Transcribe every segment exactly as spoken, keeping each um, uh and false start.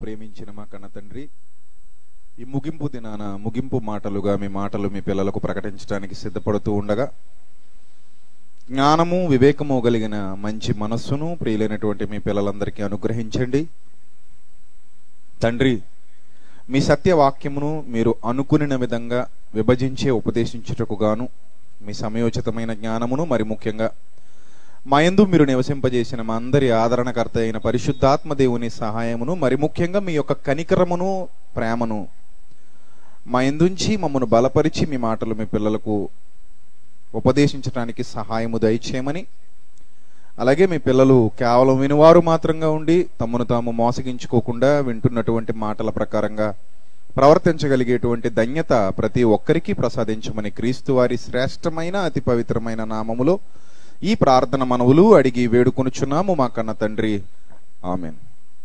ప్రేమించిన మా కన్న తండ్రి, ఈ ముగింపు దినాన ముగింపు మాటలుగా మీ మాటలు మీ పిల్లలకు ప్రకటించడానికి సిద్ధపడుతూ ఉండగా జ్ఞానము వివేకము కలిగిన మంచి మనస్సును ప్రియులైనటువంటి మీ పిల్లలందరికీ అనుగ్రహించండి తండ్రి. మీ సత్యవాక్యమును మీరు అనుకునిన విధంగా విభజించే ఉపదేశించుటకు గాను మీ సమయోచితమైన జ్ఞానమును, మరి ముఖ్యంగా మా యందు మీరు నివసింపజేసిన మా అందరి ఆదరణకర్త అయిన పరిశుద్ధాత్మ దేవుని సహాయమును, మరి ముఖ్యంగా మీ యొక్క కనికరమును, ప్రేమను మా యందుంచి మమ్మను బలపరిచి మీ మాటలు మీ పిల్లలకు ఉపదేశించడానికి సహాయము దయచేయమని, అలాగే మీ పిల్లలు కేవలం వినువారు మాత్రంగా ఉండి తమను తాము మోసగించుకోకుండా వింటున్నటువంటి మాటల ప్రకారంగా ప్రవర్తించగలిగేటువంటి ధన్యత ప్రతి ఒక్కరికి ప్రసాదించమని క్రీస్తు వారి శ్రేష్టమైన అతి పవిత్రమైన నామములో ఈ ప్రార్థన మనవులు అడిగి వేడుకొనుచున్నాము మా కన్న తండ్రి, ఆమెన్.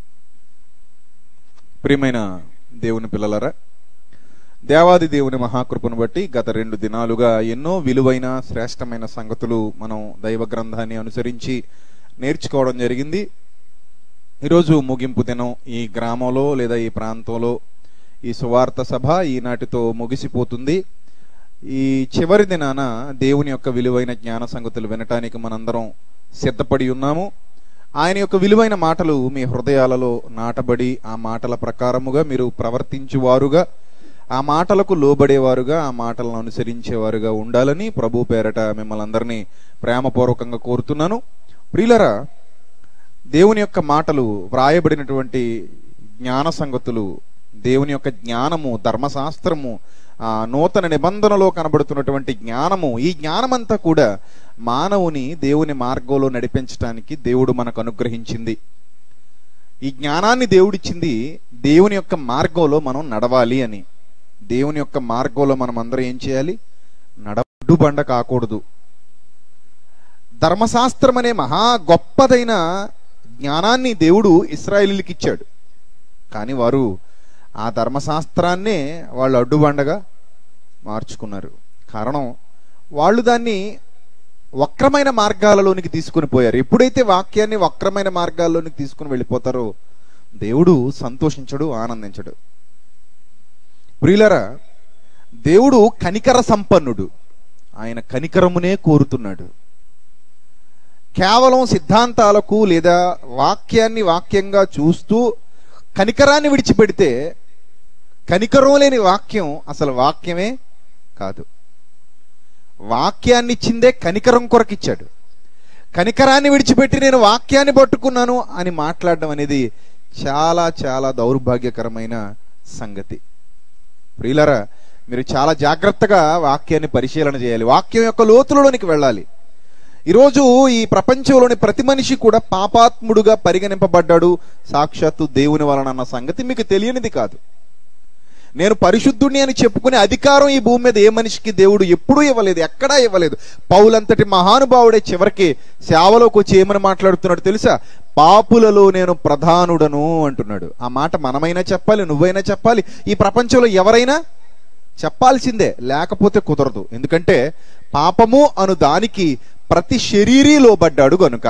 ప్రియమైన దేవుని పిల్లలరా, దేవాది దేవుని మహాకృపను బట్టి గత రెండు దినాలుగా ఎన్నో విలువైన శ్రేష్టమైన సంగతులు మనం దైవ గ్రంథాన్ని అనుసరించి నేర్చుకోవడం జరిగింది. ఈరోజు ముగింపు దినం. ఈ గ్రామంలో లేదా ఈ ప్రాంతంలో ఈ సువార్త సభ ఈనాటితో ముగిసిపోతుంది. ఈ చివరి దినాన దేవుని యొక్క విలువైన జ్ఞాన సంగతులు వినటానికి మనందరం సిద్ధపడి ఉన్నాము. ఆయన యొక్క విలువైన మాటలు మీ హృదయాలలో నాటబడి ఆ మాటల ప్రకారముగా మీరు ప్రవర్తించువారుగా, ఆ మాటలకు లోబడేవారుగా, ఆ మాటలను అనుసరించేవారుగా ఉండాలని ప్రభు పేరట మిమ్మల్ని అందరినీ ప్రేమపూర్వకంగా కోరుతున్నాను. ప్రియులరా, దేవుని యొక్క మాటలు, వ్రాయబడినటువంటి జ్ఞాన సంగతులు, దేవుని యొక్క జ్ఞానము, ధర్మశాస్త్రము, ఆ నూతన నిబంధనలో కనబడుతున్నటువంటి జ్ఞానము, ఈ జ్ఞానమంతా కూడా మానవుని దేవుని మార్గంలో నడిపించడానికి దేవుడు మనకు అనుగ్రహించింది. ఈ జ్ఞానాన్ని దేవుడిచ్చింది దేవుని యొక్క మార్గంలో మనం నడవాలి అని. దేవుని యొక్క మార్గంలో మనం అందరం ఏం చేయాలి? నడబడ్డు బండ కాకూడదు. ధర్మశాస్త్రం అనే మహా గొప్పదైన జ్ఞానాన్ని దేవుడు ఇశ్రాయేలీయులకు ఇచ్చాడు. కానీ వారు ఆ ధర్మశాస్త్రాన్నే వాళ్ళు అడ్డుబండగా మార్చుకున్నారు. కారణం, వాళ్ళు దాన్ని వక్రమైన మార్గాలలోనికి తీసుకుని పోయారు. ఎప్పుడైతే వాక్యాన్ని వక్రమైన మార్గాల్లోనికి తీసుకుని వెళ్ళిపోతారో దేవుడు సంతోషించడు, ఆనందించడు. ప్రియులరా, దేవుడు కనికర సంపన్నుడు. ఆయన కనికరమునే కోరుతున్నాడు. కేవలం సిద్ధాంతాలకు లేదా వాక్యాన్ని వాక్యంగా చూస్తూ కనికరాన్ని విడిచిపెడితే కనికరం లేని వాక్యం అసలు వాక్యమే కాదు. వాక్యాన్ని ఇచ్చిందే కనికరం కొరకిచ్చాడు. కనికరాన్ని విడిచిపెట్టి నేను వాక్యాన్ని పట్టుకున్నాను అని మాట్లాడడం అనేది చాలా చాలా దౌర్భాగ్యకరమైన సంగతి. ప్రియులరా, మీరు చాలా జాగ్రత్తగా వాక్యాన్ని పరిశీలన చేయాలి. వాక్యం యొక్క లోతులలోనికి వెళ్ళాలి. ఈరోజు ఈ ప్రపంచంలోని ప్రతి మనిషి కూడా పాపాత్ముడుగా పరిగణింపబడ్డాడు సాక్షాత్తు దేవుని వలన అన్న సంగతి మీకు తెలియనిది కాదు. నేను పరిశుద్ధుడిని అని చెప్పుకునే అధికారం ఈ భూమి మీద ఏ మనిషికి దేవుడు ఎప్పుడూ ఇవ్వలేదు, ఎక్కడా ఇవ్వలేదు. పౌలంతటి మహానుభావుడే చివరికి సేవలోకి వచ్చి ఏమని మాట్లాడుతున్నాడు తెలుసా? పాపులలో నేను ప్రధానుడను అంటున్నాడు. ఆ మాట మనమైనా చెప్పాలి, నువ్వైనా చెప్పాలి, ఈ ప్రపంచంలో ఎవరైనా చెప్పాల్సిందే, లేకపోతే కుదరదు. ఎందుకంటే పాపము అను దానికి ప్రతి శరీరీ లోబడ్డాడు గనుక.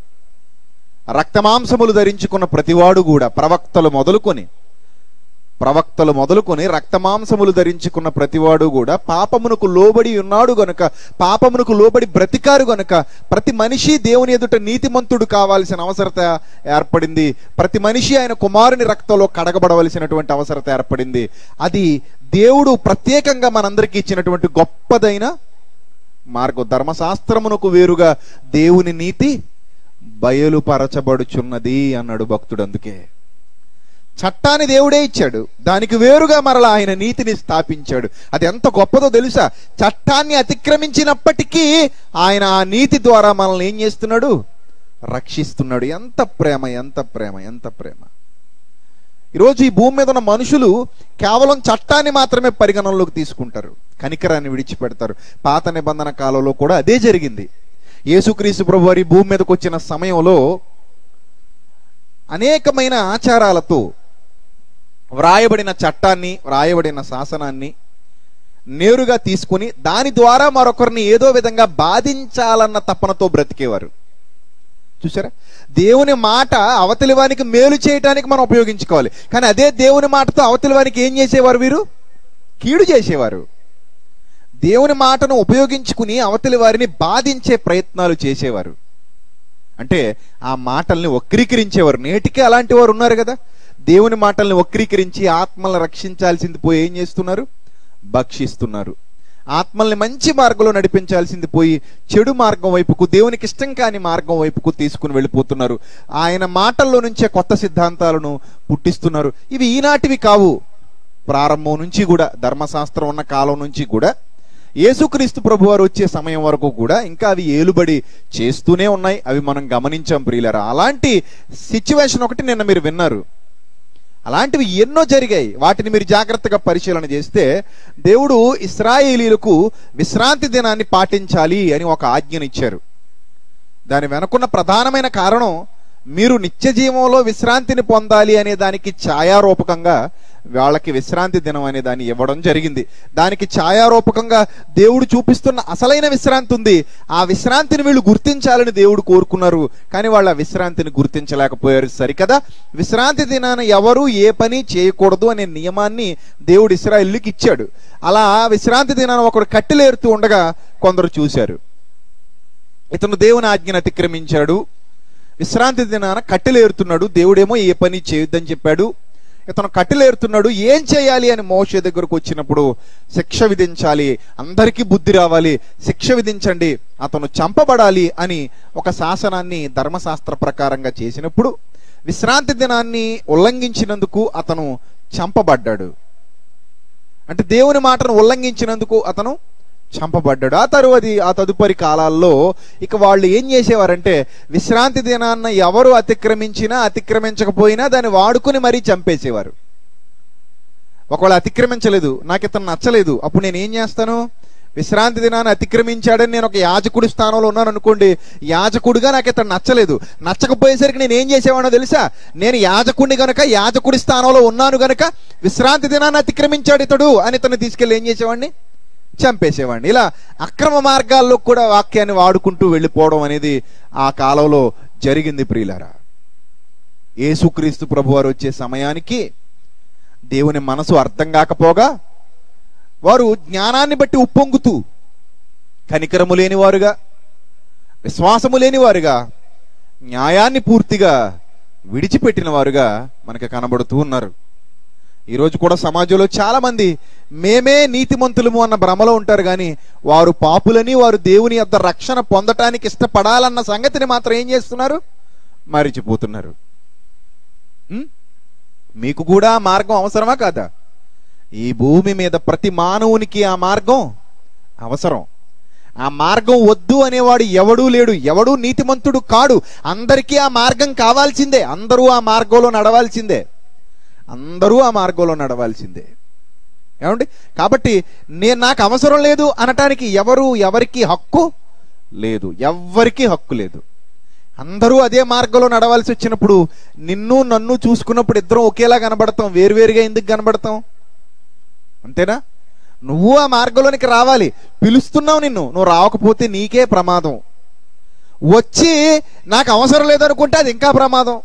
రక్తమాంసములు ధరించుకున్న ప్రతివాడు కూడా, ప్రవక్తలు మొదలుకొని ప్రవక్తలు మొదలుకొని రక్తమాంసములు ధరించుకున్న ప్రతివాడు కూడా పాపమునకు లోబడి ఉన్నాడు గనుక, పాపమునకు లోబడి బ్రతికారు గనుక ప్రతి మనిషి దేవుని ఎదుట నీతిమంతుడు కావాల్సిన అవసరత ఏర్పడింది. ప్రతి మనిషి ఆయన కుమారుని రక్తంలో కడగబడవలసినటువంటి అవసరత ఏర్పడింది. అది దేవుడు ప్రత్యేకంగా మనందరికీ ఇచ్చినటువంటి గొప్పదైన మార్గం. ధర్మశాస్త్రమునకు వేరుగా దేవుని నీతి బయలుపరచబడుచున్నది అన్నాడు భక్తుడు. అందుకే చట్టాన్ని దేవుడే ఇచ్చాడు, దానికి వేరుగా మరలా ఆయన నీతిని స్థాపించాడు. అది ఎంత గొప్పదో తెలుసా? చట్టాన్ని అతిక్రమించినప్పటికీ ఆయన ఆ నీతి ద్వారా మనల్ని ఏం చేస్తున్నాడు? రక్షిస్తున్నాడు. ఎంత ప్రేమ, ఎంత ప్రేమ, ఎంత ప్రేమ! ఈరోజు ఈ భూమి మీద ఉన్న మనుషులు కేవలం చట్టాన్ని మాత్రమే పరిగణనలోకి తీసుకుంటారు, కనికరాన్ని విడిచిపెడతారు. పాత నిబంధన కాలంలో కూడా అదే జరిగింది. యేసుక్రీస్తు ప్రభు వారి భూమి మీదకి వచ్చిన సమయంలో అనేకమైన ఆచారాలతో వ్రాయబడిన చట్టాన్ని, వ్రాయబడిన శాసనాన్ని నేరుగా తీసుకుని దాని ద్వారా మరొకరిని ఏదో విధంగా బాధించాలన్న తపనతో బ్రతికేవారు. చూసారా? దేవుని మాట అవతలి వానికి మేలు చేయటానికి మనం ఉపయోగించుకోవాలి. కానీ అదే దేవుని మాటతో అవతలి వానికి ఏం చేసేవారు? వీరు కీడు చేసేవారు. దేవుని మాటను ఉపయోగించుకుని అవతలి వారిని బాధించే ప్రయత్నాలు చేసేవారు. అంటే ఆ మాటల్ని వక్రీకరించేవారు. నేటికే అలాంటి వారు ఉన్నారు కదా. దేవుని మాటల్ని వక్రీకరించి ఆత్మలను రక్షించాల్సింది పోయి ఏం చేస్తున్నారు? భక్షిస్తున్నారు. ఆత్మల్ని మంచి మార్గంలో నడిపించాల్సింది పోయి చెడు మార్గం వైపుకు, దేవునికి ఇష్టం కాని మార్గం వైపుకు తీసుకుని వెళ్ళిపోతున్నారు. ఆయన మాటల్లో నుంచే కొత్త సిద్ధాంతాలను పుట్టిస్తున్నారు. ఇవి ఈనాటివి కావు. ప్రారంభం నుంచి కూడా, ధర్మశాస్త్రం ఉన్న కాలం నుంచి కూడా, యేసుక్రీస్తు ప్రభు వారు వచ్చే సమయం వరకు కూడా ఇంకా అవి ఏలుబడి చేస్తూనే ఉన్నాయి. అవి మనం గమనించాం ప్రియులారా. అలాంటి సిచ్యువేషన్ ఒకటి నిన్న మీరు విన్నారు. అలాంటివి ఎన్నో జరిగాయి. వాటిని మీరు జాగ్రత్తగా పరిశీలన చేస్తే దేవుడు ఇశ్రాయేలీయులకు విశ్రాంతి దినాన్ని పాటించాలి అని ఒక ఆజ్ఞనిచ్చారు. దాని వెనుకున్న ప్రధానమైన కారణం మీరు నిత్య జీవంలో విశ్రాంతిని పొందాలి అనే దానికి ఛాయారూపకంగా వాళ్ళకి విశ్రాంతి దినం అనే దాన్ని ఇవ్వడం జరిగింది. దానికి ఛాయారూపకంగా దేవుడు చూపిస్తున్న అసలైన విశ్రాంతి ఉంది. ఆ విశ్రాంతిని వీళ్ళు గుర్తించాలని దేవుడు కోరుకున్నారు. కానీ వాళ్ళ విశ్రాంతిని గుర్తించలేకపోయారు. సరికదా, విశ్రాంతి దినాన ఎవరు ఏ పని చేయకూడదు అనే నియమాన్ని దేవుడు ఇశ్రాయేలుకి ఇచ్చాడు. అలా విశ్రాంతి దినాన ఒకడు కట్టెలేరుతూ ఉండగా కొందరు చూశారు, ఇతను దేవుని ఆజ్ఞను అతిక్రమించాడు, విశ్రాంతి దినాన కట్టెలేరుతున్నాడు, దేవుడేమో ఏ పని చేయొద్దని చెప్పాడు, ఇతను కట్టెలేరుతున్నాడు, ఏం చేయాలి అని మోషే దగ్గరకు వచ్చినప్పుడు శిక్ష విధించాలి, అందరికీ బుద్ధి రావాలి, శిక్ష విధించండి, అతను చంపబడాలి అని ఒక శాసనాన్ని ధర్మశాస్త్ర ప్రకారంగా చేసినప్పుడు విశ్రాంతి దినాన్ని ఉల్లంఘించినందుకు అతను చంపబడ్డాడు. అంటే దేవుని మాటను ఉల్లంఘించినందుకు అతను చంపబడ్డాడు. ఆ తరువాత ఆ తదుపరి కాలాల్లో ఇక వాళ్ళు ఏం చేసేవారంటే విశ్రాంతి దినాన్న ఎవరు అతిక్రమించినా అతిక్రమించకపోయినా దాన్ని వాడుకుని మరీ చంపేసేవారు. ఒకవేళ అతిక్రమించలేదు, నాకు ఇతను నచ్చలేదు, అప్పుడు నేను ఏం చేస్తాను? విశ్రాంతి దినాన్ని అతిక్రమించాడని నేను ఒక యాజకుడి స్థానంలో ఉన్నాను అనుకోండి, యాజకుడిగా నాకు ఇతను నచ్చలేదు, నచ్చకపోయేసరికి నేను ఏం చేసేవాడో తెలుసా? నేను యాజకుడిని గనక, యాజకుడి స్థానంలో ఉన్నాను గనక విశ్రాంతి దినాన్ని అతిక్రమించాడు ఇతడు అని ఇతను తీసుకెళ్ళి ఏం చేసేవాడిని? చంపేసేవాడిని. ఇలా అక్రమ మార్గాల్లో కూడా వాక్యాన్ని వాడుకుంటూ వెళ్ళిపోవడం అనేది ఆ కాలంలో జరిగింది. ప్రియులారా, యేసుక్రీస్తు ప్రభువారు వచ్చే సమయానికి దేవుని మనసు అర్థం కాకపోగా వారు జ్ఞానాన్ని బట్టి ఉప్పొంగుతూ కనికరము లేని వారుగా, విశ్వాసము లేని వారుగా, న్యాయాన్ని పూర్తిగా విడిచిపెట్టిన వారుగా మనకు కనబడుతూ ఉన్నారు. ఈరోజు కూడా సమాజంలో చాలా మంది మేమే నీతిమంతులము అన్న భ్రమలో ఉంటారు, కానీ వారు పాపులని, వారు దేవుని యొద్ద రక్షణ పొందటానికి ఇష్టపడాలన్న సంగతిని మాత్రం ఏం చేస్తున్నారు? మరిచిపోతున్నారు. మీకు కూడా ఆ మార్గం అవసరమా కాదా? ఈ భూమి మీద ప్రతి మానవునికి ఆ మార్గం అవసరం. ఆ మార్గం వద్దు అనేవాడు ఎవడూ లేడు, ఎవడూ నీతిమంతుడు కాడు. అందరికీ ఆ మార్గం కావాల్సిందే, అందరూ ఆ మార్గంలో నడవాల్సిందే, అందరూ ఆ మార్గంలో నడవాల్సిందే. ఏమండి? కాబట్టి నేను నాకు అవసరం లేదు అనటానికి ఎవరు ఎవరికి హక్కు లేదు, ఎవ్వరికీ హక్కు లేదు. అందరూ అదే మార్గంలో నడవాల్సి వచ్చినప్పుడు నిన్ను నన్ను చూసుకున్నప్పుడు ఇద్దరం ఒకేలా కనబడతాం, వేరువేరుగా ఎందుకు కనబడతాం? అంతేనా? నువ్వు ఆ మార్గంలోనికి రావాలి, పిలుస్తున్నావు నిన్ను, నువ్వు రావకపోతే నీకే ప్రమాదం. వచ్చి నాకు అవసరం లేదనుకుంటే అది ఇంకా ప్రమాదం.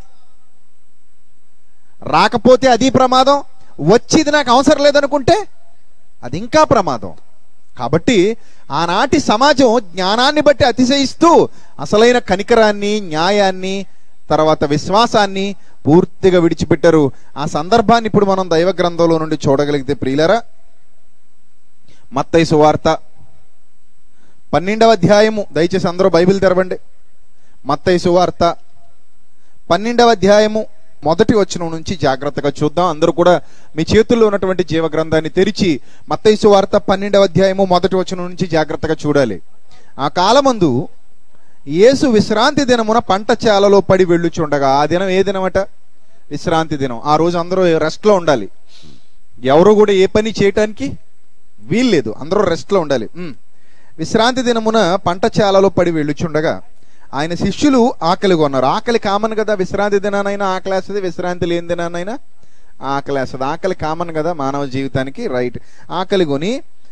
రాకపోతే అది ప్రమాదం, వచ్చి ఇది నాకు అవసరం లేదనుకుంటే అది ఇంకా ప్రమాదం. కాబట్టి ఆనాటి సమాజం జ్ఞానాన్ని బట్టి అతిశయిస్తూ అసలైన కనికరాన్ని, న్యాయాన్ని, తర్వాత విశ్వాసాన్ని పూర్తిగా విడిచిపెట్టారు. ఆ సందర్భాన్ని ఇప్పుడు మనం దైవ గ్రంథంలో నుండి చూడగలిగితే ప్రియులారా, మత్తయి సువార్త పన్నెండవ అధ్యాయము, దయచేసి అందరూ బైబిల్ తెరవండి. మత్తయి సువార్త పన్నెండవ అధ్యాయము మొదటి వచనం నుంచి జాగ్రత్తగా చూద్దాం. అందరూ కూడా మీ చేతుల్లో ఉన్నటువంటి జీవ గ్రంథాన్ని తెరిచి మత్తయి సువార్త పన్నెండవ అధ్యాయము మొదటి వచనం నుంచి జాగ్రత్తగా చూడాలి. ఆ కాలమందు యేసు విశ్రాంతి దినమున పంట చేలలో పడి వెళ్ళుచుండగా, ఆ దినం ఏ దినమట? విశ్రాంతి దినం. ఆ రోజు అందరూ రెస్ట్ లో ఉండాలి, ఎవరు కూడా ఏ పని చేయటానికి వీల్లేదు, అందరూ రెస్ట్ లో ఉండాలి. విశ్రాంతి దినమున పంట చేలలో పడి వెళ్ళుచుండగా ఆయన శిష్యులు ఆకలి కొన్నారు. ఆకలి కామన్ కదా, విశ్రాంతి దినానైనా ఆకలేస్తుంది, విశ్రాంతి లేని దినానైనా ఆకలేస్తుంది. ఆకలి కామన్ కదా మానవ జీవితానికి, రైట్. ఆకలి కొని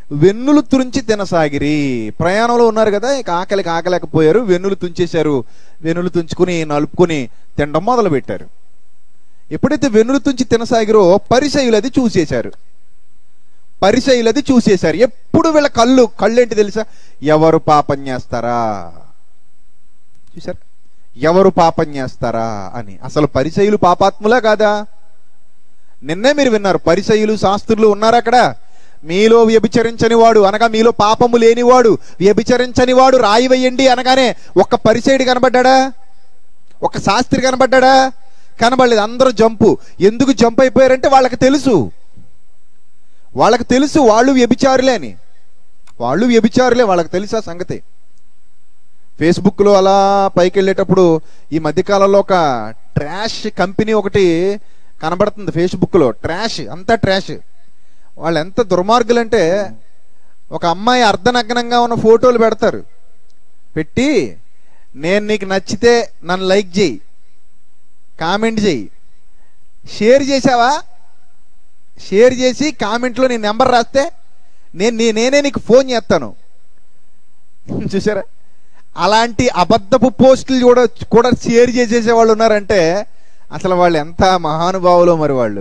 వెన్నులు తుంచి తినసాగిరి. ప్రయాణంలో ఉన్నారు కదా, ఇక ఆకలికి ఆకలేకపోయారు, వెన్నులు తుంచేశారు. వెన్నులు తుంచుకుని నలుపుకొని తినడం మొదలు పెట్టారు. ఎప్పుడైతే వెన్నులు తుంచి తినసాగిరో పరిసయ్యులు అది చూసేశారు. పరిసయ్యులు అది చూసేశారు. ఎప్పుడు వీళ్ళ కళ్ళు కళ్ళు ఏంటి తెలుసా? ఎవరు పాపం చేస్తారా చూసారు, ఎవరు పాపం చేస్తారా అని. అసలు పరిసయ్యులు పాపాత్ములా కాదా? నిన్నే మీరు విన్నారు, పరిసయ్యులు శాస్త్రులు ఉన్నారు అక్కడ. మీలో వ్యభిచరించని వాడు అనగా మీలో పాపము లేనివాడు, వ్యభిచరించని వాడు రాయి వేయండి అనగానే ఒక్క పరిసయ్యుడు కనబడ్డా? ఒక్క శాస్త్రి కనబడ్డా? కనబడలేదు. అందరూ జంపు. ఎందుకు జంప్ అయిపోయారంటే వాళ్ళకి తెలుసు, వాళ్ళకి తెలుసు వాళ్ళు వ్యభిచారులే అని. వాళ్ళు వ్యభిచారులే, వాళ్ళకి తెలుసు ఆ సంగతి. ఫేస్బుక్లో అలా పైకి వెళ్ళేటప్పుడు ఈ మధ్యకాలంలో ఒక ట్రాష్ కంపెనీ ఒకటి కనబడుతుంది. ఫేస్బుక్లో ట్రాష్, అంతా ట్రాష్. వాళ్ళు ఎంత దుర్మార్గులంటే ఒక అమ్మాయి అర్ధనగ్నంగా ఉన్న ఫోటోలు పెడతారు, పెట్టి నేను నీకు నచ్చితే నన్ను లైక్ చేయి, కామెంట్ చేయి, షేర్ చేసావా, షేర్ చేసి కామెంట్లో నీ నెంబర్ రాస్తే నేను నేనే నీకు ఫోన్ చేస్తాను. చూసారా? అలాంటి అబద్ధపు పోస్టులు కూడా కూడా షేర్ చేసేసే వాళ్ళు ఉన్నారంటే అసలు వాళ్ళు ఎంత మహానుభావులో. మరి వాళ్ళు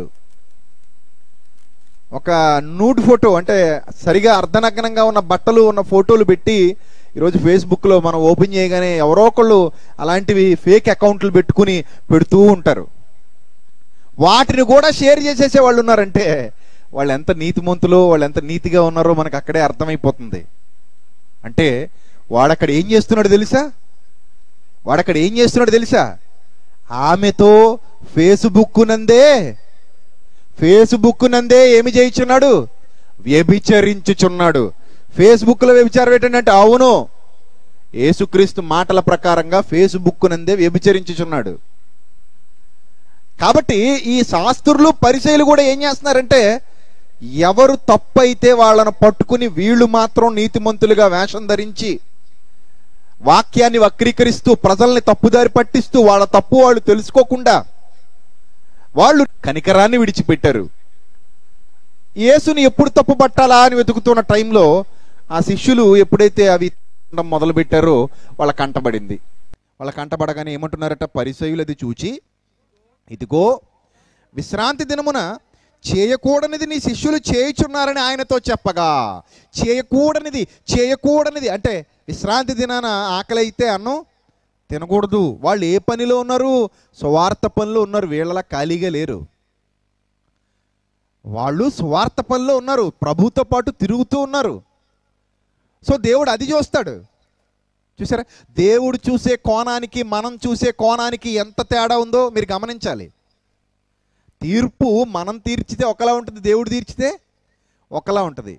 ఒక నూడ్ ఫోటో అంటే సరిగా అర్ధనగ్నంగా ఉన్న బట్టలు ఉన్న ఫోటోలు పెట్టి ఈరోజు ఫేస్బుక్లో మనం ఓపెన్ చేయగానే ఎవరో ఒకళ్ళు అలాంటివి ఫేక్ అకౌంట్లు పెట్టుకుని పెడుతూ ఉంటారు. వాటిని కూడా షేర్ చేసేసే వాళ్ళు ఉన్నారంటే వాళ్ళు ఎంత నీతిమంతులో, వాళ్ళు ఎంత నీతిగా ఉన్నారో మనకు అక్కడే అర్థమైపోతుంది. అంటే వాడక్కడ ఏం చేస్తున్నాడు తెలుసా? వాడక్కడ ఏం చేస్తున్నాడు తెలుసా? ఆమెతో ఫేస్బుక్ నందే ఫేస్బుక్ నందే ఏమి చేయించున్నాడు? వ్యభిచరించుచున్నాడు. ఫేస్బుక్ లో వ్యభిచారం ఏంటంటే, అవును, యేసుక్రీస్తు మాటల ప్రకారంగా ఫేస్బుక్ నందే వ్యభిచరించుచున్నాడు. కాబట్టి ఈ శాస్త్రులు పరిసయ్యులు కూడా ఏం చేస్తున్నారంటే, ఎవరు తప్పైతే వాళ్ళను పట్టుకుని వీళ్ళు మాత్రం నీతిమంతులుగా వేషం ధరించి వాక్యాన్ని వక్రీకరిస్తూ ప్రజల్ని తప్పుదారి పట్టిస్తూ వాళ్ళ తప్పు వాళ్ళు తెలుసుకోకుండా వాళ్ళు కనికరాన్ని విడిచిపెట్టారు. యేసుని ఎప్పుడు తప్పు పట్టాలా అని వెతుకుతున్న టైంలో ఆ శిష్యులు ఎప్పుడైతే అవి మొదలు పెట్టారో వాళ్ళ కంటబడింది. వాళ్ళ కంటబడగానే ఏమంటున్నారట? పరిసయ్యులు అది చూచి, ఇదిగో విశ్రాంతి దినమున చేయకూడనిది నీ శిష్యులు చేయుచున్నారని ఆయనతో చెప్పగా. చేయకూడనిది చేయకూడనిది అంటే విశ్రాంతి దినాన ఆకలి అయితే అన్నం తినకూడదు. వాళ్ళు ఏ పనిలో ఉన్నారు? స్వార్థ పనిలో ఉన్నారు. వీళ్ళలా ఖాళీగా లేరు. వాళ్ళు స్వార్థ పనిలో ఉన్నారు, ప్రభుతో పాటు తిరుగుతూ ఉన్నారు. సో దేవుడు అది చూస్తాడు. చూసారా? దేవుడు చూసే కోణానికి మనం చూసే కోణానికి ఎంత తేడా ఉందో మీరు గమనించాలి. తీర్పు మనం తీర్చితే ఒకలా ఉంటుంది, దేవుడు తీర్చితే ఒకలా ఉంటుంది.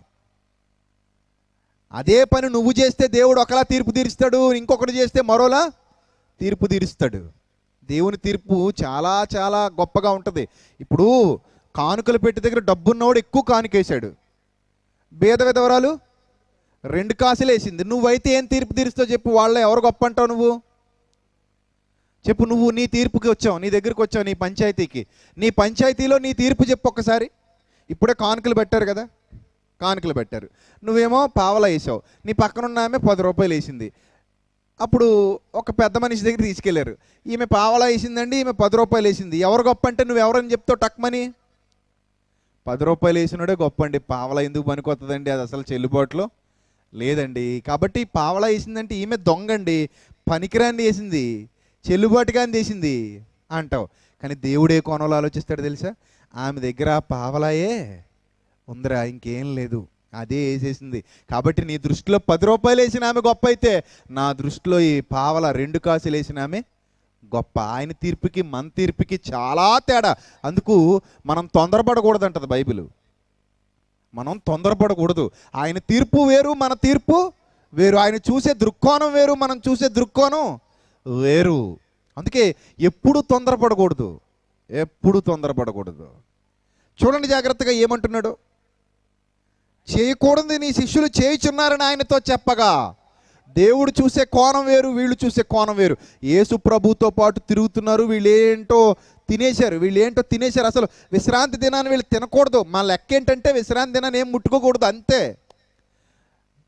అదే పని నువ్వు చేస్తే దేవుడు ఒకలా తీర్పు తీరుస్తాడు, ఇంకొకటి చేస్తే మరోలా తీర్పు తీరుస్తాడు. దేవుని తీర్పు చాలా చాలా గొప్పగా ఉంటుంది. ఇప్పుడు కానుకలు పెట్టి దగ్గర డబ్బున్నవాడు ఎక్కువ కానుకేశాడు, బేద విధవరాలు రెండు కాసులు వేసింది. నువ్వైతే ఏం తీర్పు తీరుస్తావు చెప్పు? వాళ్ళ ఎవరు గొప్ప అంటావు నువ్వు? చెప్పు. నువ్వు నీ తీర్పుకి వచ్చావు, నీ దగ్గరికి వచ్చావు, నీ పంచాయతీకి. నీ పంచాయతీలో నీ తీర్పు చెప్పు ఒక్కసారి. ఇప్పుడే కానుకలు పెట్టారు కదా, కానుకలు పెట్టారు, నువ్వేమో పావలా వేసావు, నీ పక్కనున్న ఆమె పది రూపాయలు వేసింది. అప్పుడు ఒక పెద్ద మనిషి దగ్గర తీసుకెళ్లారు, ఈమె పావలా వేసిందండి, ఈమె పది రూపాయలు వేసింది, ఎవరు గొప్ప అంటే నువ్వు ఎవరని చెప్తావు? టక్మని పది రూపాయలు వేసినాడే గొప్ప అండి, పావలా ఎందుకు పనికొస్తుందండి, అది అసలు చెల్లుబాటులో లేదండి. కాబట్టి పావలా వేసిందంటే ఈమె దొంగండి, పనికిరాంది వేసింది, చెల్లుబాటుగా చేసింది అంటావు. కానీ దేవుడు ఏ కోణంలో ఆలోచిస్తాడు తెలుసా? ఆమె దగ్గర పావలాయే ఉందిరా, ఇంకేం లేదు, అదే వేసేసింది. కాబట్టి నీ దృష్టిలో పది రూపాయలు వేసిన ఆమె గొప్ప అయితే, నా దృష్టిలో ఈ పావల రెండు కాసులు వేసిన ఆమె గొప్ప. ఆయన తీర్పుకి మన తీర్పుకి చాలా తేడా. అందుకు మనం తొందరపడకూడదంటది బైబిల్. మనం తొందరపడకూడదు. ఆయన తీర్పు వేరు, మన తీర్పు వేరు. ఆయన చూసే దృక్కోణం వేరు, మనం చూసే దృక్కోణం వేరు. అందుకే ఎప్పుడు తొందరపడకూడదు, ఎప్పుడు తొందరపడకూడదు. చూడండి జాగ్రత్తగా ఏమంటున్నాడు. చేయకూడదు నీ శిష్యులు చేయుచున్నారని ఆయనతో చెప్పగా. దేవుడు చూసే కోణం వేరు, వీళ్ళు చూసే కోణం వేరు. యేసు ప్రభుతో పాటు తిరుగుతున్నారు, వీళ్ళు ఏంటో తినేశారు, వీళ్ళు ఏంటో తినేశారు. అసలు విశ్రాంతి దినాన్ని వీళ్ళు తినకూడదు. మా లెక్క ఏంటంటే విశ్రాంతి దినాన్ని ఏం ముట్టుకోకూడదు, అంతే.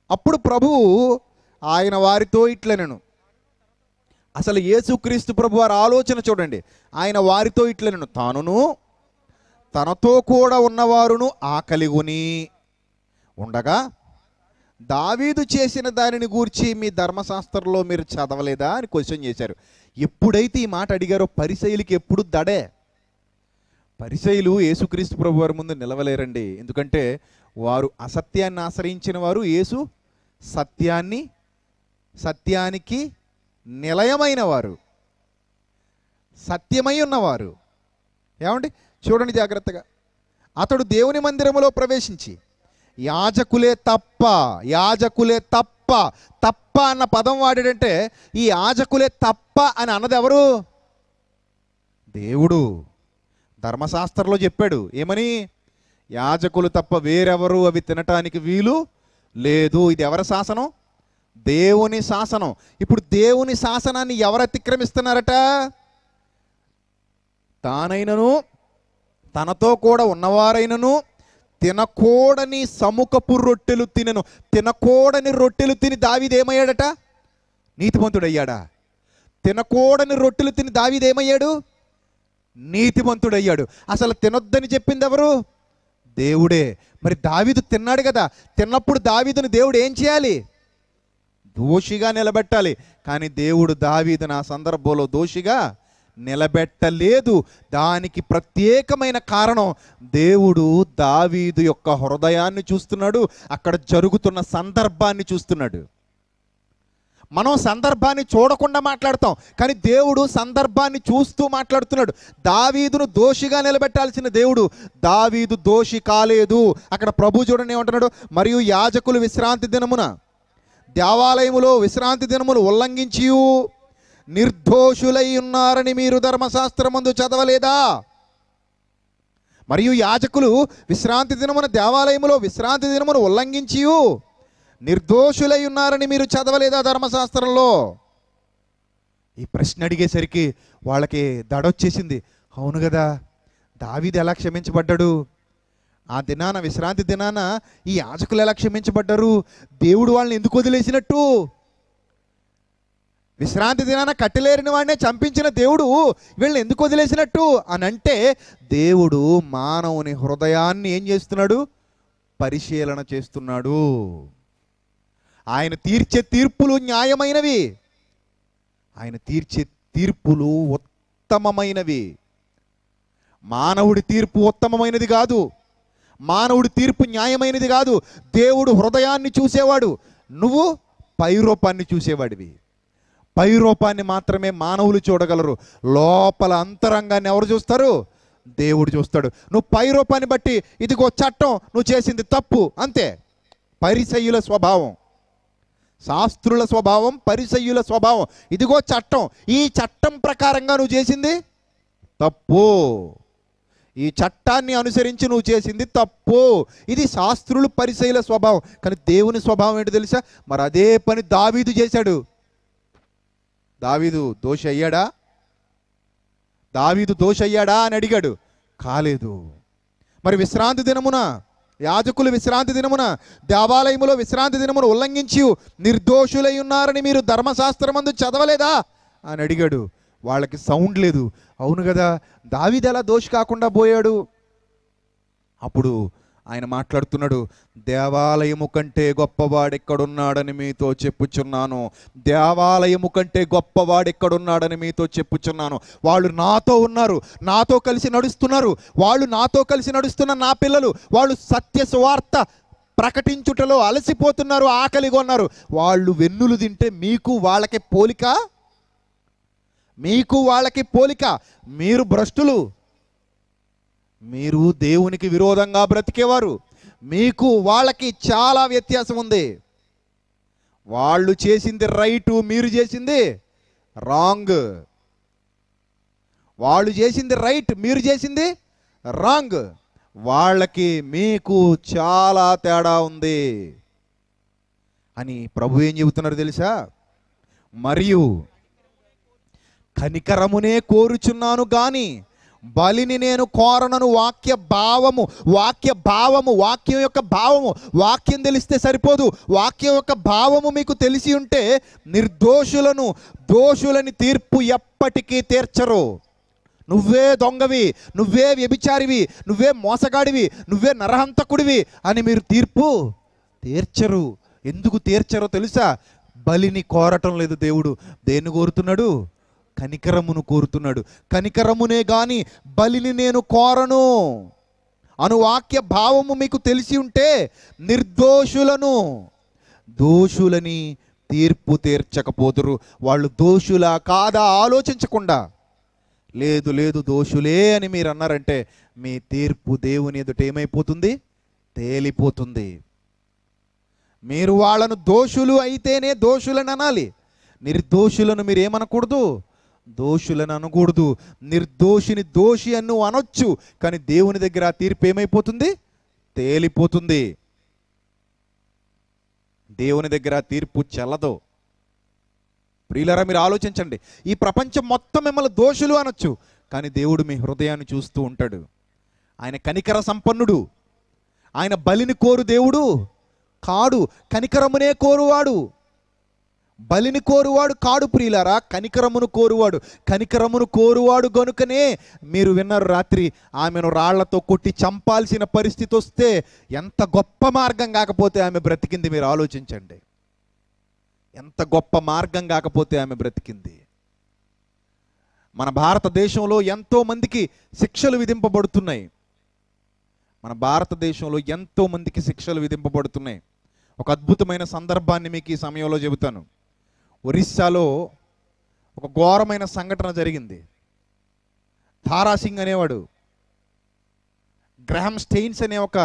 అప్పుడు ప్రభువు ఆయన వారితో ఇట్లనెను. అసలు యేసుక్రీస్తు ప్రభు వారి ఆలోచన చూడండి. ఆయన వారితో ఇట్లనెను, తానును తనతో కూడా ఉన్నవారును ఆకలిగొని ఉండగా దావీదు చేసిన దానిని గూర్చి మీ ధర్మశాస్త్రంలో మీరు చదవలేదా అని క్వశ్చన్ చేశారు. ఎప్పుడైతే ఈ మాట అడిగారో పరిసయ్యులకి ఎప్పుడు దడే. పరిసయ్యులు యేసుక్రీస్తు ప్రభు వారి ముందు నిలవలేరండి. ఎందుకంటే వారు అసత్యాన్ని ఆశ్రయించిన వారు, యేసు సత్యాన్ని సత్యానికి నిలయమైన వారు, సత్యమై ఉన్నవారు. ఏమండి చూడండి జాగ్రత్తగా. అతడు దేవుని మందిరములో ప్రవేశించి యాజకులే తప్ప యాజకులే తప్ప తప్ప అన్న పదం వాడాడంటే ఈ యాజకులే తప్ప అని అన్నది ఎవరు? దేవుడు. ధర్మశాస్త్రంలో చెప్పాడు ఏమని? యాజకులు తప్ప వేరెవరు అవి తినటానికి వీలు లేదు. ఇది ఎవరి శాసనం? దేవుని శాసనం. ఇప్పుడు దేవుని శాసనాన్ని ఎవరు అతిక్రమిస్తున్నారట? తానైనను తనతో కూడా ఉన్నవారైనను తినకూడని సముఖపు రొట్టెలు తినను. తినకూడని రొట్టెలు తిని దావీదు ఏమయ్యాడట? నీతిమంతుడయ్యాడా? తినకూడని రొట్టెలు తిని దావీదు ఏమయ్యాడు? నీతిమంతుడయ్యాడు. అసలు తినొద్దని చెప్పింది ఎవరు? దేవుడే. మరి దావీదు తిన్నాడు కదా. తిన్నప్పుడు దావీదుని దేవుడు ఏం చేయాలి? దోషిగా నిలబెట్టాలి. కానీ దేవుడు దావీదుని ఆ సందర్భంలో దోషిగా నిలబెట్టలేదు. దానికి ప్రత్యేకమైన కారణం దేవుడు దావీదు యొక్క హృదయాన్ని చూస్తున్నాడు, అక్కడ జరుగుతున్న సందర్భాన్ని చూస్తున్నాడు. మనం సందర్భాన్ని చూడకుండా మాట్లాడతాం, కానీ దేవుడు సందర్భాన్ని చూస్తూ మాట్లాడుతున్నాడు. దావీదును దోషిగా నిలబెట్టాల్సిన దేవుడు దావీదు దోషి కాలేదు. అక్కడ ప్రభు చూడండి ఏమంటున్నాడు, మరియు యాజకులు విశ్రాంతి దినమున దేవాలయములో విశ్రాంతి దినమును ఉల్లంఘించి నిర్దోషులై ఉన్నారని మీరు ధర్మశాస్త్రమందు చదవలేదా? మరియు యాజకులు విశ్రాంతి దినమున దేవాలయములో విశ్రాంతి దినమును ఉల్లంఘించి నిర్దోషులై ఉన్నారని మీరు చదవలేదా ధర్మశాస్త్రంలో? ఈ ప్రశ్న అడిగేసరికి వాళ్ళకి దడొచ్చేసింది. అవును కదా, దావీదు ఎలా క్షమించబడ్డాడు? ఆ దినాన విశ్రాంతి దినాన ఈ యాజకులు ఎలా క్షమించబడ్డారు? దేవుడు వాళ్ళని ఎందుకు వదిలేసినట్టు? విశ్రాంతి దినాన కట్టెలేరిన వాడినే చంపించిన దేవుడు వీళ్ళని ఎందుకు వదిలేసినట్టు అని అంటే, దేవుడు మానవుని హృదయాన్ని ఏం చేస్తున్నాడు? పరిశీలన చేస్తున్నాడు. ఆయన తీర్చే తీర్పులు న్యాయమైనవి, ఆయన తీర్చే తీర్పులు ఉత్తమమైనవి. మానవుడి తీర్పు ఉత్తమమైనది కాదు, మానవుడి తీర్పు న్యాయమైనది కాదు. దేవుడు హృదయాన్ని చూసేవాడు, నువ్వు పైరూపాన్ని చూసేవాడివి. పైరూపాన్ని మాత్రమే మానవులు చూడగలరు, లోపల అంతరంగాన్ని ఎవరు చూస్తారు? దేవుడు చూస్తాడు. నువ్వు పైరూపాన్ని బట్టి ఇదిగో చట్టం, నువ్వు చేసింది తప్పు, అంతే. పరిసయ్యుల స్వభావం, శాస్త్రుల స్వభావం, పరిసయ్యుల స్వభావం. ఇదిగో చట్టం, ఈ చట్టం ప్రకారంగా నువ్వు చేసింది తప్పు, ఈ చట్టాన్ని అనుసరించి నువ్వు చేసింది తప్పు. ఇది శాస్త్రులు పరిసయ్యుల స్వభావం. కానీ దేవుని స్వభావం ఏంటో తెలుసా? మరి అదే పని దావీదు చేశాడు. దావీదు దోషి అయ్యాడా? దావీదు దోషి అయ్యాడా అని అడిగాడు, కాలేదు. మరి విశ్రాంతి దినమున యాజకులు విశ్రాంతి దినమున దేవాలయములో విశ్రాంతి దినమును ఉల్లంఘించి నిర్దోషులై ఉన్నారని మీరు ధర్మశాస్త్రమందు చదవలేదా అని అడిగాడు. వాళ్ళకి సౌండ్ లేదు. అవును కదా, దావీదు ఎలా దోషి కాకుండా పోయాడు? అప్పుడు ఆయన మాట్లాడుతున్నాడు, దేవాలయము కంటే గొప్పవాడెక్కడున్నాడని మీతో చెప్పుచున్నాను, దేవాలయము కంటే గొప్పవాడెక్కడున్నాడని మీతో చెప్పుచున్నాను. వాళ్ళు నాతో ఉన్నారు, నాతో కలిసి నడుస్తున్నారు. వాళ్ళు నాతో కలిసి నడుస్తున్న నా పిల్లలు, వాళ్ళు సత్య సువార్త ప్రకటించుటలో అలసిపోతున్నారు, ఆకలిగా ఉన్నారు. వాళ్ళు వెన్నులు తింటే మీకు వాళ్ళకి పోలిక? మీకు వాళ్ళకి పోలిక? మీరు భ్రష్టులు, మీరు దేవునికి విరోధంగా బ్రతికేవారు. మీకు వాళ్ళకి చాలా వ్యత్యాసం ఉంది. వాళ్ళు చేసింది రైటు, మీరు చేసింది రాంగ్. వాళ్ళు చేసింది రైట్, మీరు చేసింది రాంగ్. వాళ్ళకి మీకు చాలా తేడా ఉంది అని ప్రభు ఏం చెబుతున్నారు తెలుసా? మరియు కనికరమునే కోరుచున్నాను గాని బలిని నేను కోరనను వాక్య భావము వాక్య భావము వాక్యం యొక్క భావము. వాక్యం తెలిస్తే సరిపోదు, వాక్యం యొక్క భావము మీకు తెలిసి ఉంటే నిర్దోషులను దోషులని తీర్పు ఎప్పటికీ తీర్చరు. నువ్వే దొంగవి, నువ్వే వ్యభిచారివి, నువ్వే మోసగాడివి, నువ్వే నరహంతకుడివి అని మీరు తీర్పు తీర్చరు. ఎందుకు తీర్చరో తెలుసా? బలిని కోరటం లేదు దేవుడు. దేన్ని కోరుతున్నాడు? కనికరమును కోరుతున్నాడు. కనికరమునే గాని బలిని నేను కోరను అను వాక్య భావము మీకు తెలిసి ఉంటే నిర్దోషులను దోషులని తీర్పు తీర్చకపోతురు. వాళ్ళు దోషులా కాదా ఆలోచించకుండా, లేదు లేదు దోషులే అని మీరు అన్నారంటే మీ తీర్పు దేవుని ఎదుట ఏమైపోతుంది? తేలిపోతుంది. మీరు వాళ్ళను దోషులు అయితేనే దోషులని అనాలి. నిర్దోషులను మీరు ఏమనకూడదు, దోషులను అనకూడదు. నిర్దోషిని దోషి అని నువ్వు అనొచ్చు, కానీ దేవుని దగ్గర ఆ తీర్పు ఏమైపోతుంది? తేలిపోతుంది. దేవుని దగ్గర తీర్పు చెల్లదు. ప్రియులారా, మీరు ఆలోచించండి. ఈ ప్రపంచం మొత్తం మిమ్మల్ని దోషులు అనొచ్చు, కానీ దేవుడు మీ హృదయాన్ని చూస్తూ ఉంటాడు. ఆయన కనికర సంపన్నుడు. ఆయన బలిని కోరు దేవుడు కాడు, కనికరమునే కోరువాడు. బలిని కోరువాడు కాడు ప్రియులారా, కనికరమును కోరువాడు. కనికరమును కోరువాడు గనుకనే మీరు విన్నారు రాత్రి ఆమెను రాళ్లతో కొట్టి చంపాల్సిన పరిస్థితి వస్తే ఎంత గొప్ప మార్గం కాకపోతే ఆమె బ్రతికింది. మీరు ఆలోచించండి, ఎంత గొప్ప మార్గం కాకపోతే ఆమె బ్రతికింది. మన భారతదేశంలో ఎంతో మందికి శిక్షలు విధింపబడుతున్నాయి. మన భారతదేశంలో ఎంతో మందికి శిక్షలు విధింపబడుతున్నాయి. ఒక అద్భుతమైన సందర్భాన్ని మీకు ఈ సమయంలో చెబుతాను. ఒరిస్సాలో ఒక ఘోరమైన సంఘటన జరిగింది. తారాసింగ్ అనేవాడు, గ్రహం స్టెయిన్స్ అనే ఒక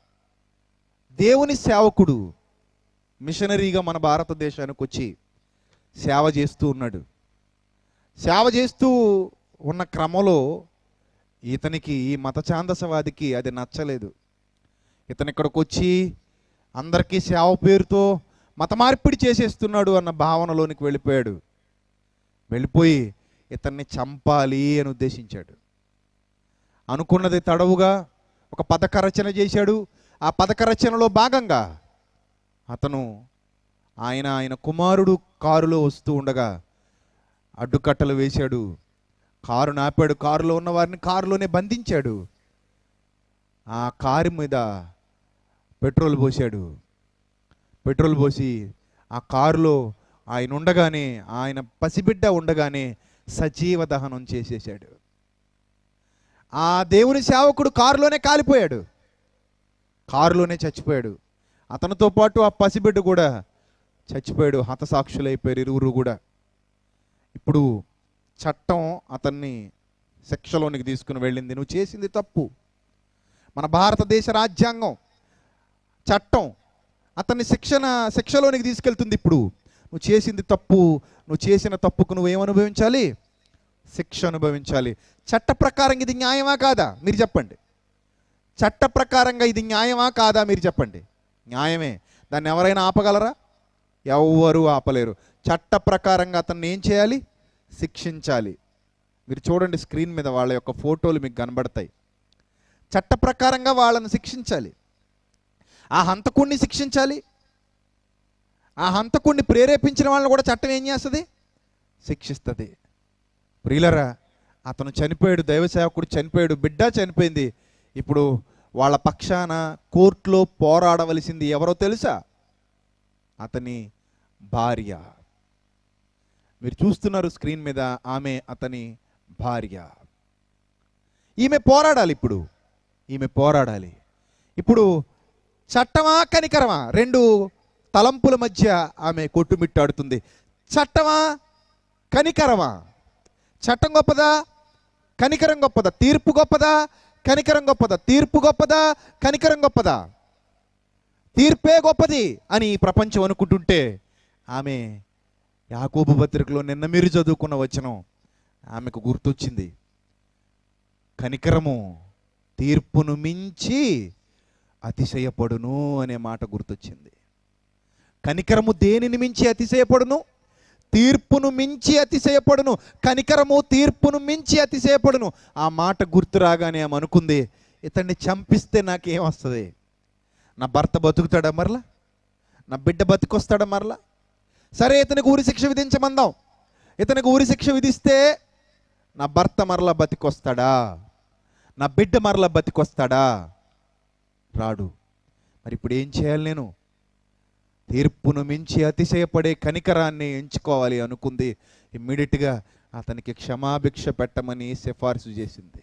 దేవుని సేవకుడు మిషనరీగా మన భారతదేశానికి వచ్చి సేవ చేస్తూ ఉన్నాడు. సేవ చేస్తూ ఉన్న క్రమంలో ఇతనికి, ఈ మత ఛాందసవాదికి అది నచ్చలేదు. ఇతను ఇక్కడికి వచ్చి అందరికీ సేవ పేరుతో మత మార్పిడి చేసేస్తున్నాడు అన్న భావనలోనికి వెళ్ళిపోయాడు. వెళ్ళిపోయి ఇతన్ని చంపాలి అని ఉద్దేశించాడు. అనుకున్నది తడవుగా ఒక పథక రచన చేశాడు. ఆ పథక రచనలో భాగంగా అతను ఆయన ఆయన కుమారుడు కారులో వస్తూ ఉండగా అడ్డుకట్టలు వేశాడు. కారు నాపాడు. కారులో ఉన్న వారిని కారులోనే బంధించాడు. ఆ కారు మీద పెట్రోల్ పోసాడు. పెట్రోల్ పోసి ఆ కారులో ఆయన ఉండగానే, ఆయన పసిబిడ్డ ఉండగానే సజీవ దహనం చేసేసాడు. ఆ దేవుని సేవకుడు కారులోనే కాలిపోయాడు, కారులోనే చచ్చిపోయాడు. అతనితో పాటు ఆ పసిబిడ్డ కూడా చచ్చిపోయాడు. హతసాక్షులైపోయారు ఇరువురు కూడా. ఇప్పుడు చట్టం అతన్ని శిక్షలోనికి తీసుకుని వెళ్ళింది. నువ్వు చేసింది తప్పు. మన భారతదేశ రాజ్యాంగం, చట్టం అతన్ని శిక్షణ శిక్షలోనికి తీసుకెళ్తుంది. ఇప్పుడు నువ్వు చేసింది తప్పు, నువ్వు చేసిన తప్పుకు నువ్వేమనుభవించాలి? శిక్ష అనుభవించాలి. చట్ట ప్రకారంగా ఇది న్యాయమా కాదా మీరు చెప్పండి. చట్ట ప్రకారంగా ఇది న్యాయమా కాదా మీరు చెప్పండి. న్యాయమే. దాన్ని ఎవరైనా ఆపగలరా? ఎవ్వరూ ఆపలేరు. చట్ట ప్రకారంగా అతన్ని ఏం చేయాలి? శిక్షించాలి. మీరు చూడండి, స్క్రీన్ మీద వాళ్ళ యొక్క ఫోటోలు మీకు కనబడతాయి. చట్ట ప్రకారంగా వాళ్ళని శిక్షించాలి. ఆ హంతకుడిని శిక్షించాలి. ఆ హంతకుడిని ప్రేరేపించిన వాళ్ళని కూడా చట్టం ఏం చేస్తుంది? శిక్షిస్తుంది. ప్రియులరా, అతను చనిపోయాడు, దైవ సేవకుడు చనిపోయాడు, బిడ్డ చనిపోయింది. ఇప్పుడు వాళ్ళ పక్షాన కోర్టులో పోరాడవలసింది ఎవరో తెలుసా? అతని భార్య. మీరు చూస్తున్నారు స్క్రీన్ మీద, ఆమె అతని భార్య. ఈమె పోరాడాలి. ఇప్పుడు ఈమె పోరాడాలి. ఇప్పుడు చట్టమా కనికరమా? రెండు తలంపుల మధ్య ఆమె కొట్టుమిట్టాడుతుంది. చట్టమా కనికరమా? చట్టం గొప్పదా కనికరం గొప్పదా? తీర్పు గొప్పదా కనికరం గొప్పదా? తీర్పు గొప్పదా కనికరం గొప్పదా? తీర్పే గొప్పది అని ఈ ప్రపంచం అనుకుంటుంటే, ఆమె యాకోబు పత్రికలో నిన్న మీరు చదువుకున్న వచనం ఆమెకు గుర్తొచ్చింది. కనికరము తీర్పును మించి అతిశయపడును అనే మాట గుర్తొచ్చింది. కనికరము దేనిని మించి అతిశయపడును? తీర్పును మించి అతిశయపడును, కనికరము తీర్పును మించి అతిశయపడును. ఆ మాట గుర్తు రాగానే ఆమె అనుకుంది, ఇతన్ని చంపిస్తే నాకేం వస్తుంది? నా భర్త బతుకుతాడా మరలా? నా బిడ్డ బతికొస్తాడా మరలా? సరే, ఇతనికి ఊరి శిక్ష విధించమందాం. ఇతనికి ఊరి శిక్ష విధిస్తే నా భర్త మరలా బతికొస్తాడా? నా బిడ్డ మరలా బతికొస్తాడా? రాడు. మరి ఇప్పుడు ఏం చేయాలి? నేను తీర్పును మించి అతిశయపడే కనికరాన్ని ఎంచుకోవాలి అనుకుంది. ఇమ్మీడియట్గా అతనికి క్షమాభిక్ష పెట్టమని సిఫార్సు చేసింది.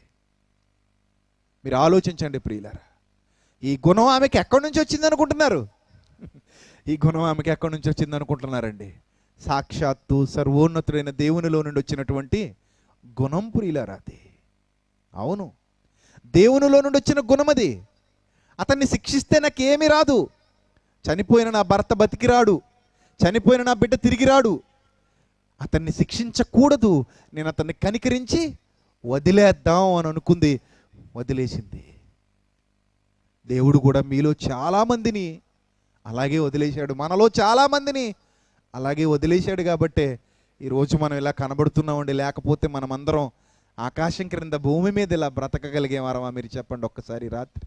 మీరు ఆలోచించండి ప్రియులారా, ఈ గుణం ఆమెకి ఎక్కడి నుంచి వచ్చింది అనుకుంటున్నారు? ఈ గుణం ఆమెకి ఎక్కడి నుంచి వచ్చింది అనుకుంటున్నారండి? సాక్షాత్తు సర్వోన్నతుడైన దేవునిలో నుండి వచ్చినటువంటి గుణం ప్రియులారా అది. అవును, దేవునిలో నుండి వచ్చిన గుణం అది. అతన్ని శిక్షిస్తే నాకేమీ రాదు, చనిపోయిన నా భర్త బతికిరాడు, చనిపోయిన నా బిడ్డ తిరిగిరాడు, అతన్ని శిక్షించకూడదు, నేను అతన్ని కనికరించి వదిలేద్దాం అని అనుకుంది. వదిలేసింది. దేవుడు కూడా మీలో చాలామందిని అలాగే వదిలేశాడు, మనలో చాలామందిని అలాగే వదిలేశాడు. కాబట్టే ఈరోజు మనం ఇలా కనబడుతున్నామండి. లేకపోతే మనమందరం ఆకాశం క్రింద భూమి మీద ఇలా బ్రతకగలిగేవారమా? మీరు చెప్పండి ఒక్కసారి. రాత్రి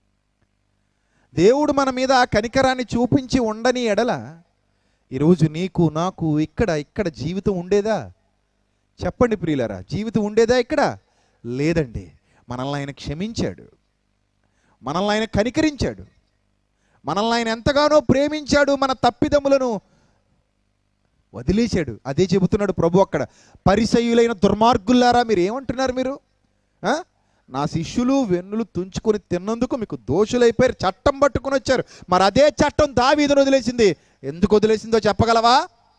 దేవుడు మన మీద ఆ కనికరాన్ని చూపించి ఉండని ఎడల ఈరోజు నీకు నాకు ఇక్కడ ఇక్కడ జీవితం ఉండేదా? చెప్పండి ప్రియులారా, జీవితం ఉండేదా? ఇక్కడ లేదండి. మనల్ని ఆయన క్షమించాడు, మనల్ని ఆయన కనికరించాడు, మనల్ని ఆయన ఎంతగానో ప్రేమించాడు, మన తప్పిదములను వదిలేశాడు. అదే చెబుతున్నాడు ప్రభు అక్కడ. పరిసయ్యులైన దుర్మార్గులారా, మీరు ఏమంటున్నారు? మీరు నా శిష్యులు వెన్నులు తుంచుకొని తిన్నందుకు మీకు దోషులైపోయారు, చట్టం పట్టుకొని వచ్చారు. మరి అదే చట్టం దావీదును వదిలేసింది. ఎందుకు వదిలేసిందో చెప్పగలవా?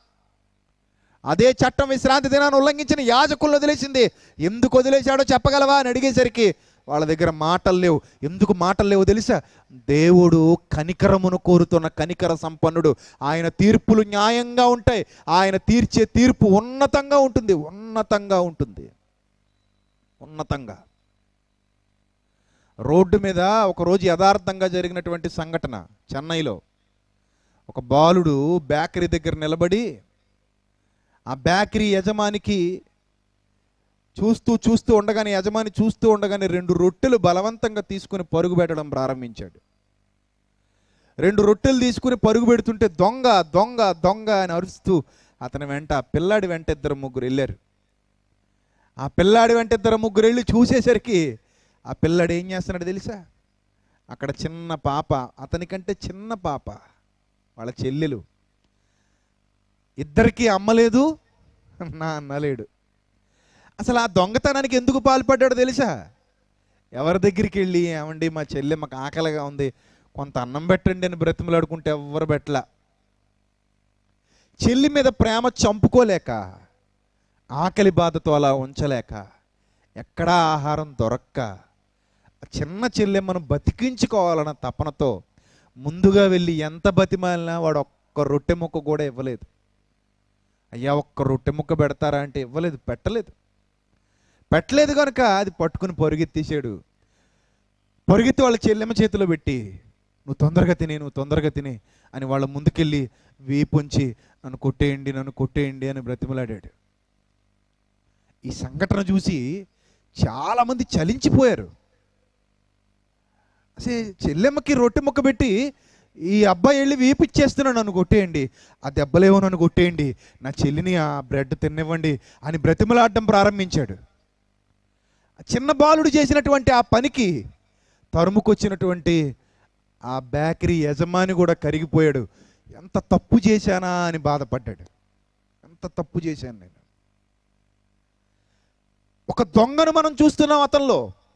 అదే చట్టం విశ్రాంతి దినాన్ని ఉల్లంఘించిన యాజకులను వదిలేసింది. ఎందుకు వదిలేశాడో చెప్పగలవా అని అడిగేసరికి వాళ్ళ దగ్గర మాటలు లేవు. ఎందుకు మాటలు లేవు తెలుసా? దేవుడు కనికరమును కోరుతున్న కనికర సంపన్నుడు. ఆయన తీర్పులు న్యాయంగా ఉంటాయి. ఆయన తీర్చే తీర్పు ఉన్నతంగా ఉంటుంది, ఉన్నతంగా ఉంటుంది, ఉన్నతంగా. రోడ్డు మీద ఒకరోజు యథార్థంగా జరిగినటువంటి సంఘటన. చెన్నైలో ఒక బాలుడు బేకరీ దగ్గర నిలబడి ఆ బేకరీ యజమానికి చూస్తూ చూస్తూ ఉండగానే యజమాని చూస్తూ ఉండగానే రెండు రొట్టెలు బలవంతంగా తీసుకుని పరుగు పెట్టడం ప్రారంభించాడు. రెండు రొట్టెలు తీసుకుని పరుగు పెడుతుంటే దొంగ దొంగ దొంగ అని అరుస్తూ అతని వెంట ఆ పిల్లాడి వెంట ఇద్దరు ముగ్గురు వెళ్ళారు. ఆ పిల్లాడి వెంట ఇద్దరు ముగ్గురు వెళ్ళి చూసేసరికి ఆ పిల్లాడు ఏం చేస్తున్నాడు తెలుసా? అక్కడ చిన్న పాప, అతనికంటే చిన్న పాప, వాళ్ళ చెల్లెలు. ఇద్దరికీ అమ్మలేదు, నా అన్నలేడు. అసలు ఆ దొంగతనానికి ఎందుకు పాల్పడ్డాడో తెలుసా? ఎవరి దగ్గరికి వెళ్ళి, ఏమండి మా చెల్లె మాకు ఆకలిగా ఉంది, కొంత అన్నం పెట్టండి అని బ్రతిమలాడుకుంటే ఎవ్వరు పెట్టలా. చెల్లి మీద ప్రేమ చంపుకోలేక, ఆకలి బాధతో అలా ఉంచలేక, ఎక్కడా ఆహారం దొరక్క, చిన్న చెల్లెమ్మను బతికించుకోవాలన్న తపనతో ముందుగా వెళ్ళి ఎంత బతిమాలినా వాడు ఒక్క రొట్టె ముక్క కూడా ఇవ్వలేదు. అయ్యా ఒక్క రొట్టె ముక్క పెడతారా అంటే ఇవ్వలేదు, పెట్టలేదు. పెట్టలేదు కనుక అది పట్టుకుని పరుగెత్తేసాడు. పరుగెత్తి వాళ్ళ చెల్లెమ్మ చేతిలో పెట్టి, నువ్వు తొందరగా తిని, నువ్వు తొందరగా తిని అని వాళ్ళ ముందుకెళ్ళి వీపుంచి, నన్ను కొట్టేయండి, నన్ను కొట్టేయండి అని బ్రతిమలాడాడు. ఈ సంఘటన చూసి చాలామంది చలించిపోయారు. అసలు చెల్లెమ్మకి రొట్టె ముక్క పెట్టి ఈ అబ్బాయి వెళ్ళి వీపిచ్చేస్తున్నాడు, నన్ను కొట్టేయండి, ఆ దెబ్బలేవో నన్ను కొట్టేయండి, నా చెల్లిని ఆ బ్రెడ్ తినివ్వండి అని బ్రతిమలాడడం ప్రారంభించాడు. చిన్న బాలుడు చేసినటువంటి ఆ పనికి తరుముకొచ్చినటువంటి ఆ బేకరీ యజమాని కూడా కరిగిపోయాడు. ఎంత తప్పు చేశానా అని బాధపడ్డాడు. ఎంత తప్పు చేశాను నేను. ఒక దొంగను మనం చూస్తున్నాం అతనిలో.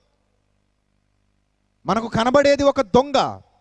మనకు కనబడేది ఒక దొంగ.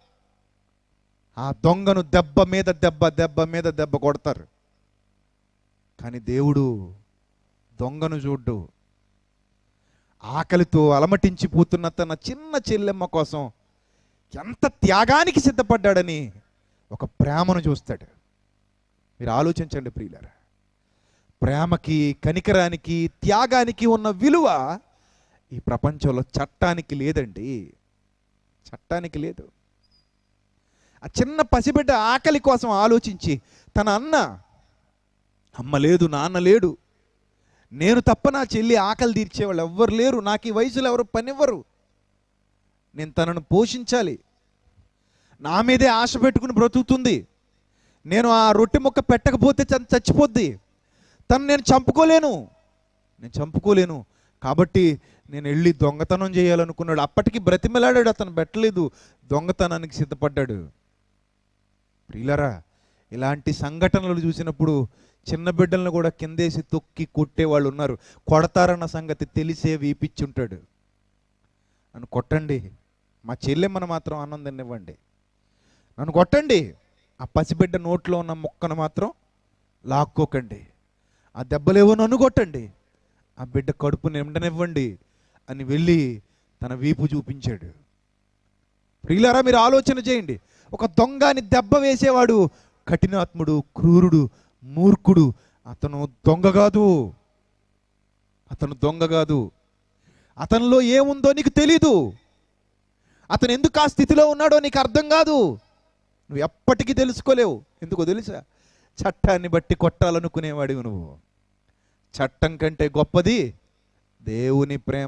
ఆ దొంగను దెబ్బ మీద దెబ్బ దెబ్బ మీద దెబ్బ కొడతారు. కానీ దేవుడు దొంగను చూడ్డు. ఆకలితో అలమటించిపోతున్న తన చిన్న చెల్లెమ్మ కోసం ఎంత త్యాగానికి సిద్ధపడ్డాడని ఒక ప్రేమను చూస్తాడు. మీరు ఆలోచించండి ప్రియులారా, ప్రేమకి, కనికరానికి, త్యాగానికి ఉన్న విలువ ఈ ప్రపంచంలో చట్టానికి లేదండి. చట్టానికి లేదు. ఆ చిన్న పసిబిడ్డ ఆకలి కోసం ఆలోచించి తన అన్న అమ్మ లేదు, నాన్న లేడు, నేను తప్ప నా చెల్లి ఆకలి తీర్చేవాళ్ళు ఎవ్వరు లేరు, నాకు ఈ వయసులో ఎవరు పనివ్వరు, నేను తనను పోషించాలి, నా మీదే ఆశ పెట్టుకుని బ్రతుకుతుంది, నేను ఆ రొట్టె ముక్క పెట్టకపోతే తను చచ్చిపోద్ది, తను నేను చంపుకోలేను నేను చంపుకోలేను కాబట్టి నేను వెళ్ళి దొంగతనం చేయాలనుకున్నాడు. అప్పటికి బ్రతిమలాడాడు, అతను పెట్టలేదు, దొంగతనానికి సిద్ధపడ్డాడు. ప్రియులారా, ఇలాంటి సంఘటనలు చూసినప్పుడు చిన్న బిడ్డలను కూడా కిందేసి తొక్కి కొట్టేవాళ్ళు ఉన్నారు. కొడతారన్న సంగతి తెలిసే వీపిచ్చుంటాడు. నన్ను కొట్టండి, మా చెల్లెమ్మను మాత్రం ఆనందాన్ని ఇవ్వండి, నన్ను కొట్టండి, ఆ పసిబిడ్డ నోట్లో ఉన్న ముక్కను మాత్రం లాక్కోకండి, ఆ దెబ్బలేవో నన్ను కొట్టండి, ఆ బిడ్డ కడుపు నిండనివ్వండి అని వెళ్ళి తన వీపు చూపించాడు. ప్రియులారా, మీరు ఆలోచన చేయండి. ఒక దొంగని దెబ్బ వేసేవాడు కఠినాత్ముడు, క్రూరుడు, మూర్ఖుడు. అతను దొంగ కాదు, అతను దొంగ కాదు. అతనిలో ఏముందో నీకు తెలీదు, అతను ఎందుకు ఆ స్థితిలో ఉన్నాడో నీకు అర్థం కాదు, నువ్వు ఎప్పటికీ తెలుసుకోలేవు. ఎందుకో తెలుసా? చట్టాన్ని బట్టి కొట్టాలనుకునేవాడివి నువ్వు. చట్టం కంటే గొప్పది దేవుని ప్రేమ,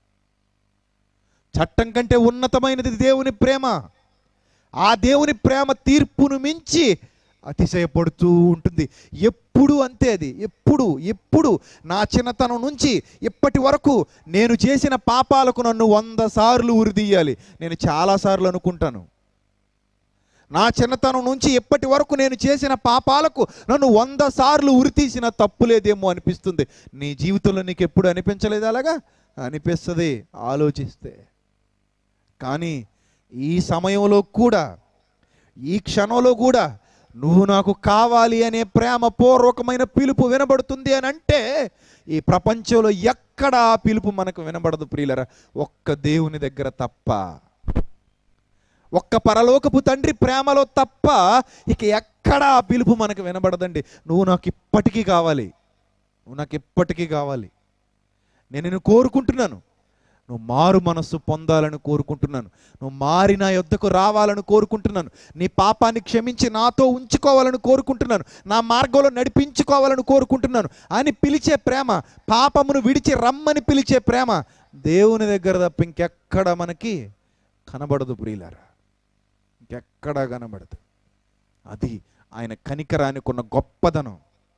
చట్టం కంటే ఉన్నతమైనది దేవుని ప్రేమ. ఆ దేవుని ప్రేమ తీర్పును మించి అతిశయపడుతూ ఉంటుంది. ఎప్పుడు అంతే, అది ఎప్పుడు ఎప్పుడు నా చిన్నతనం నుంచి ఇప్పటి వరకు నేను చేసిన పాపాలకు నన్ను వంద సార్లు ఉరిదీయాలి. నేను చాలాసార్లు అనుకుంటాను, నా చిన్నతనం నుంచి ఇప్పటి వరకు నేను చేసిన పాపాలకు నన్ను వంద సార్లు ఉరి తీసిన తప్పులేదేమో అనిపిస్తుంది. నీ జీవితంలో నీకు ఎప్పుడు అనిపించలేదు? అలాగా అనిపిస్తుంది ఆలోచిస్తే. కానీ ఈ సమయంలో కూడా, ఈ క్షణంలో కూడా నువ్వు నాకు కావాలి అనే ప్రేమ పూర్వకమైన పిలుపు వినబడుతుంది అని అంటే ఈ ప్రపంచంలో ఎక్కడ ఆ పిలుపు మనకు వినబడదు ప్రియులరా, ఒక్క దేవుని దగ్గర తప్ప, ఒక్క పరలోకపు తండ్రి ప్రేమలో తప్ప ఇక ఎక్కడ ఆ పిలుపు మనకు వినబడదండి. నువ్వు నాకు ఇప్పటికీ కావాలి, నువ్వు నాకు ఇప్పటికీ కావాలి, నేను నిన్ను కోరుకుంటున్నాను, నువ్వు మారు మనస్సు పొందాలని కోరుకుంటున్నాను, నువ్వు మారి నా యొద్దకు రావాలని కోరుకుంటున్నాను, నీ పాపాన్ని క్షమించి నాతో ఉంచుకోవాలని కోరుకుంటున్నాను, నా మార్గంలో నడిపించుకోవాలని కోరుకుంటున్నాను అని పిలిచే ప్రేమ, పాపమును విడిచి రమ్మని పిలిచే ప్రేమ దేవుని దగ్గర తప్ప ఇంకెక్కడ మనకి కనబడదు ప్రియులారా, ఇంకెక్కడా కనబడదు. అది ఆయన కనికరానికున్న గొప్పదనం,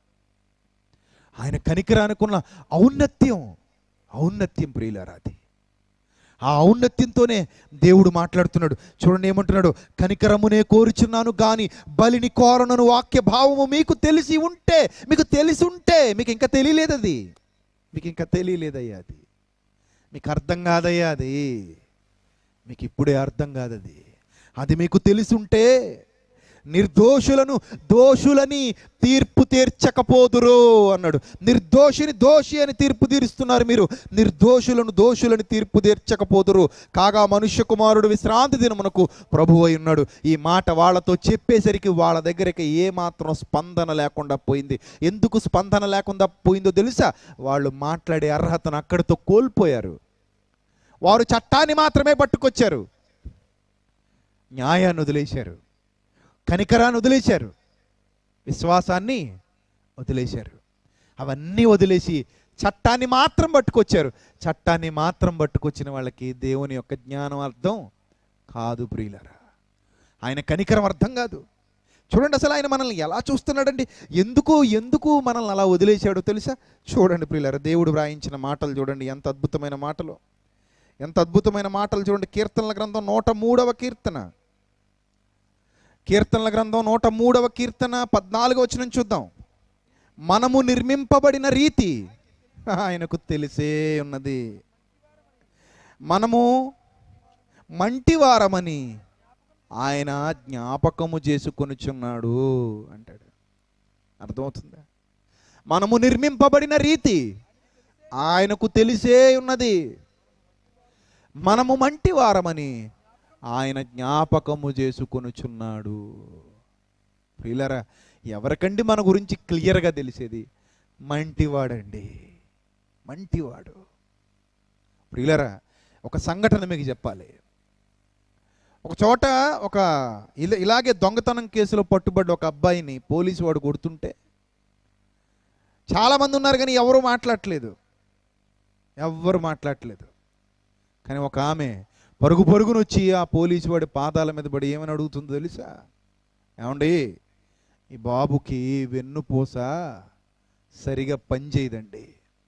ఆయన కనికరానికున్న ఔన్నత్యం, ఔన్నత్యం ప్రియులారా. అది ఆ ఔన్నత్యంతోనే దేవుడు మాట్లాడుతున్నాడు. చూడండి ఏమంటున్నాడు, కనికరమునే కోరుచున్నాను కానీ బలిని కోరనను వాక్య భావము మీకు తెలిసి ఉంటే, మీకు తెలిసి ఉంటే, మీకు ఇంకా తెలియలేదు, అది మీకు ఇంకా తెలియలేదయ్యా, అది మీకు అర్థం కాదయ్యా, అది మీకు ఇప్పుడే అర్థం కాదు, అది అది మీకు తెలిసి ఉంటే నిర్దోషులను దోషులని తీర్పు తీర్చకపోదురు అన్నాడు. నిర్దోషిని దోషి అని తీర్పు తీరుస్తున్నారు మీరు, నిర్దోషులను దోషులని తీర్పు తీర్చకపోదురు. కాగా మనుష్య కుమారుడు విశ్రాంతి దినమునకు ప్రభువు అయి ఉన్నాడు. ఈ మాట వాళ్ళతో చెప్పేసరికి వాళ్ళ దగ్గరికి ఏమాత్రం స్పందన లేకుండా పోయింది. ఎందుకు స్పందన లేకుండా పోయిందో తెలుసా? వాళ్ళు మాట్లాడే అర్హతను అక్కడితో కోల్పోయారు. వారు చట్టాన్ని మాత్రమే పట్టుకొచ్చారు, న్యాయాన్ని వదిలేశారు, కనికరాన్ని వదిలేశారు, విశ్వాసాన్ని వదిలేశారు. అవన్నీ వదిలేసి చట్టాన్ని మాత్రం పట్టుకొచ్చారు. చట్టాన్ని మాత్రం పట్టుకొచ్చిన వాళ్ళకి దేవుని యొక్క జ్ఞానం అర్థం కాదు ప్రియులారా, ఆయన కనికరం అర్థం కాదు. చూడండి అసలు ఆయన మనల్ని ఎలా చూస్తున్నాడండి, ఎందుకు ఎందుకు మనల్ని అలా వదిలేశాడో తెలుసా? చూడండి ప్రియులారా, దేవుడు వ్రాయించిన మాటలు చూడండి, ఎంత అద్భుతమైన మాటలు, ఎంత అద్భుతమైన మాటలు చూడండి. కీర్తనల గ్రంథం నూట మూడవ కీర్తన, కీర్తనల గ్రంథం నూట మూడవ కీర్తన పద్నాలుగో వచనం చూద్దాం. మనము నిర్మింపబడిన రీతి ఆయనకు తెలిసే ఉన్నది, మనము మంటివారమని ఆయన జ్ఞాపకము చేసుకొనుచున్నాడు అంటాడు. అర్థమవుతుందా? మనము నిర్మింపబడిన రీతి ఆయనకు తెలిసే ఉన్నది, మనము మంటివారమని ఆయన జ్ఞాపకము చేసుకొనుచున్నాడు. ప్రియులారా, ఎవరికండి మన గురించి క్లియర్గా తెలిసేది? మంటివాడండి, మంటివాడు. ప్రియులారా, ఒక సంఘటన మీకు చెప్పాలి. ఒక చోట ఒక ఇలా ఇలాగే దొంగతనం కేసులో పట్టుబడ్డ ఒక అబ్బాయిని పోలీసు వాడు కొడుతుంటే చాలామంది ఉన్నారు కానీ ఎవరు మాట్లాడట్లేదు, ఎవ్వరు మాట్లాడట్లేదు. కానీ ఒక ఆమె పరుగు పరుగును వచ్చి ఆ పోలీసు వాడి పాదాల మీద పడి ఏమని అడుగుతుందో తెలుసా? ఏమండి, ఈ బాబుకి వెన్నుపూస సరిగా పని చేయదండి,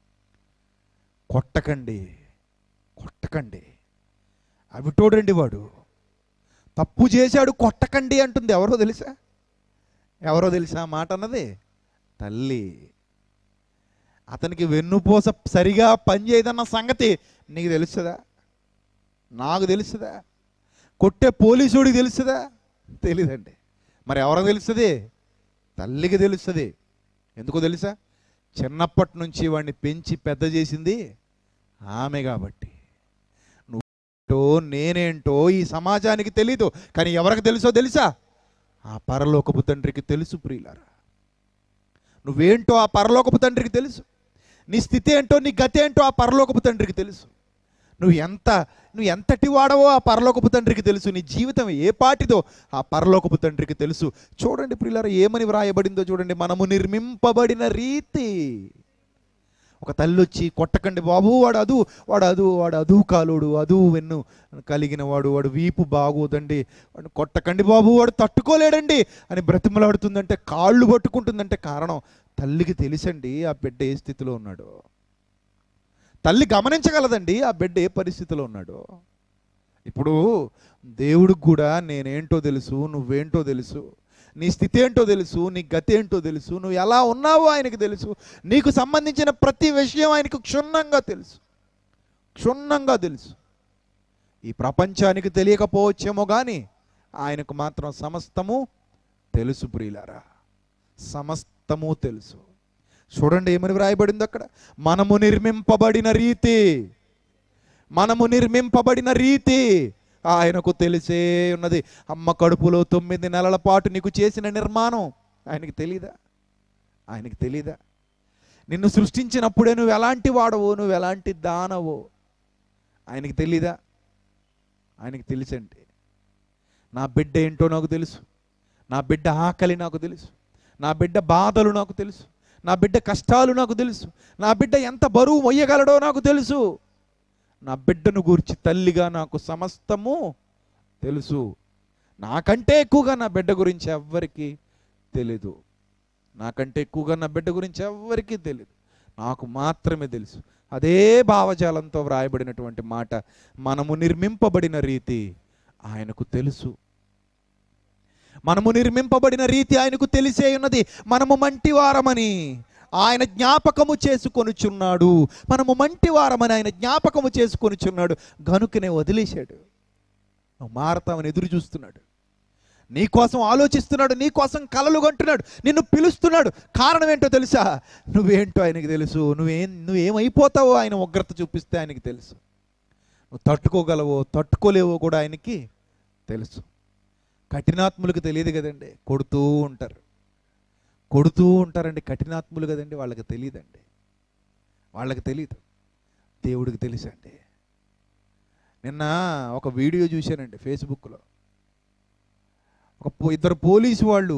కొట్టకండి కొట్టకండి. అవిటోడండి వాడు, తప్పు చేశాడు, కొట్టకండి అంటుంది. ఎవరో తెలుసా? ఎవరో తెలుసా మాట అన్నది? తల్లి. అతనికి వెన్నుపూస సరిగా పనిచేయదన్న సంగతి నీకు తెలుస్తుందా? నాకు తెలుస్తుందా? కొట్టే పోలీసుడికి తెలుస్తుందా? తెలీదండి. మరి ఎవరికి తెలుస్తుంది? తల్లికి తెలుస్తుంది. ఎందుకో తెలుసా? చిన్నప్పటి నుంచి వాడిని పెంచి పెద్ద చేసింది ఆమె కాబట్టి. నువ్వేంటో నేనేంటో ఈ సమాజానికి తెలీదు, కానీ ఎవరికి తెలుసో తెలుసా? ఆ పరలోకపు తండ్రికి తెలుసు ప్రియులారా. నువ్వేంటో ఆ పరలోకపు తండ్రికి తెలుసు. నీ స్థితి ఏంటో, నీ గతి ఏంటో ఆ పరలోకపు తండ్రికి తెలుసు. నువ్వు ఎంత నువ్వు ఎంతటి వాడవో ఆ పరలోకపు తండ్రికి తెలుసు. నీ జీవితం ఏ పాటిదో ఆ పరలోకపు తండ్రికి తెలుసు. చూడండి ప్రియులారా, ఏమని వ్రాయబడిందో చూడండి. మనము నిర్మింపబడిన రీతి. ఒక తల్లి వచ్చి కొట్టకండి బాబు, వాడు అదు వాడు అదు వాడు అదు కాలుడు, అదు వెన్ను కలిగిన వాడు, వాడు వీపు బాగోదండి, వాడు కొట్టకండి బాబు, వాడు తట్టుకోలేడండి అని బ్రతిమలాడుతుందంటే, కాళ్ళు పట్టుకుంటుందంటే కారణం తల్లికి తెలుసండి ఆ బిడ్డ ఏ స్థితిలో ఉన్నాడో. తల్లి గమనించగలదండి ఆ బిడ్డ ఏ పరిస్థితిలో ఉన్నాడో. ఇప్పుడు దేవుడికి కూడా నేనేంటో తెలుసు, నువ్వేంటో తెలుసు, నీ స్థితి ఏంటో తెలుసు, నీ గతి ఏంటో తెలుసు, నువ్వు ఎలా ఉన్నావో ఆయనకు తెలుసు. నీకు సంబంధించిన ప్రతి విషయం ఆయనకు క్షుణ్ణంగా తెలుసు, క్షుణ్ణంగా తెలుసు. ఈ ప్రపంచానికి తెలియకపోవచ్చేమో కానీ ఆయనకు మాత్రం సమస్తము తెలుసు ప్రియులారా, సమస్తము తెలుసు. చూడండి ఏమని వ్రాయబడింది అక్కడ. మనము నిర్మింపబడిన రీతి, మనము నిర్మింపబడిన రీతి ఆయనకు తెలిసే ఉన్నది. అమ్మ కడుపులో తొమ్మిది నెలల పాటు నీకు చేసిన నిర్మాణం ఆయనకి తెలీదా? ఆయనకి తెలీదా? నిన్ను సృష్టించినప్పుడే నువ్వు ఎలాంటి వాడవో, నువ్వు ఎలాంటి దానవో ఆయనకి తెలీదా? ఆయనకి తెలుసండి. నా బిడ్డ ఏంటో నాకు తెలుసు, నా బిడ్డ ఆకలి నాకు తెలుసు, నా బిడ్డ బాధలు నాకు తెలుసు, నా బిడ్డ కష్టాలు నాకు తెలుసు, నా బిడ్డ ఎంత బరువు మొయ్యగలడో నాకు తెలుసు. నా బిడ్డను గూర్చి తల్లిగా నాకు సమస్తము తెలుసు. నాకంటే ఎక్కువగా నా బిడ్డ గురించి ఎవ్వరికీ తెలీదు. నాకంటే ఎక్కువగా నా బిడ్డ గురించి ఎవ్వరికీ తెలీదు, నాకు మాత్రమే తెలుసు. అదే భావజాలంతో వ్రాయబడినటువంటి మాట. మనము నిర్మింపబడిన రీతి ఆయనకు తెలుసు. మనము నిర్మింపబడిన రీతి ఆయనకు తెలిసే ఉన్నది. మనము మంటివారమని ఆయన జ్ఞాపకము చేసుకొనుచున్నాడు. మనము మంటివారమని ఆయన జ్ఞాపకము చేసుకొనుచున్నాడు. గనుకనే వదిలేశాడు. నువ్వు మారతామని ఎదురు చూస్తున్నాడు, నీకోసం ఆలోచిస్తున్నాడు, నీకోసం కలలు కంటున్నాడు, నిన్ను పిలుస్తున్నాడు. కారణం ఏంటో తెలుసా? నువ్వేంటో ఆయనకి తెలుసు. నువ్వేం నువ్వేమైపోతావో ఆయన ఉగ్రత చూపిస్తే ఆయనకి తెలుసు. నువ్వు తట్టుకోగలవో తట్టుకోలేవో కూడా ఆయనకి తెలుసు. కఠినాత్ములకు తెలియదు కదండి, కొడుతూ ఉంటారు కొడుతూ ఉంటారండి. కఠినాత్ములు కదండి, వాళ్ళకి తెలియదండి, వాళ్ళకి తెలియదు. దేవుడికి తెలుసండి. నిన్న ఒక వీడియో చూశానండి ఫేస్బుక్లో. ఒక ఇద్దరు పోలీసు వాళ్ళు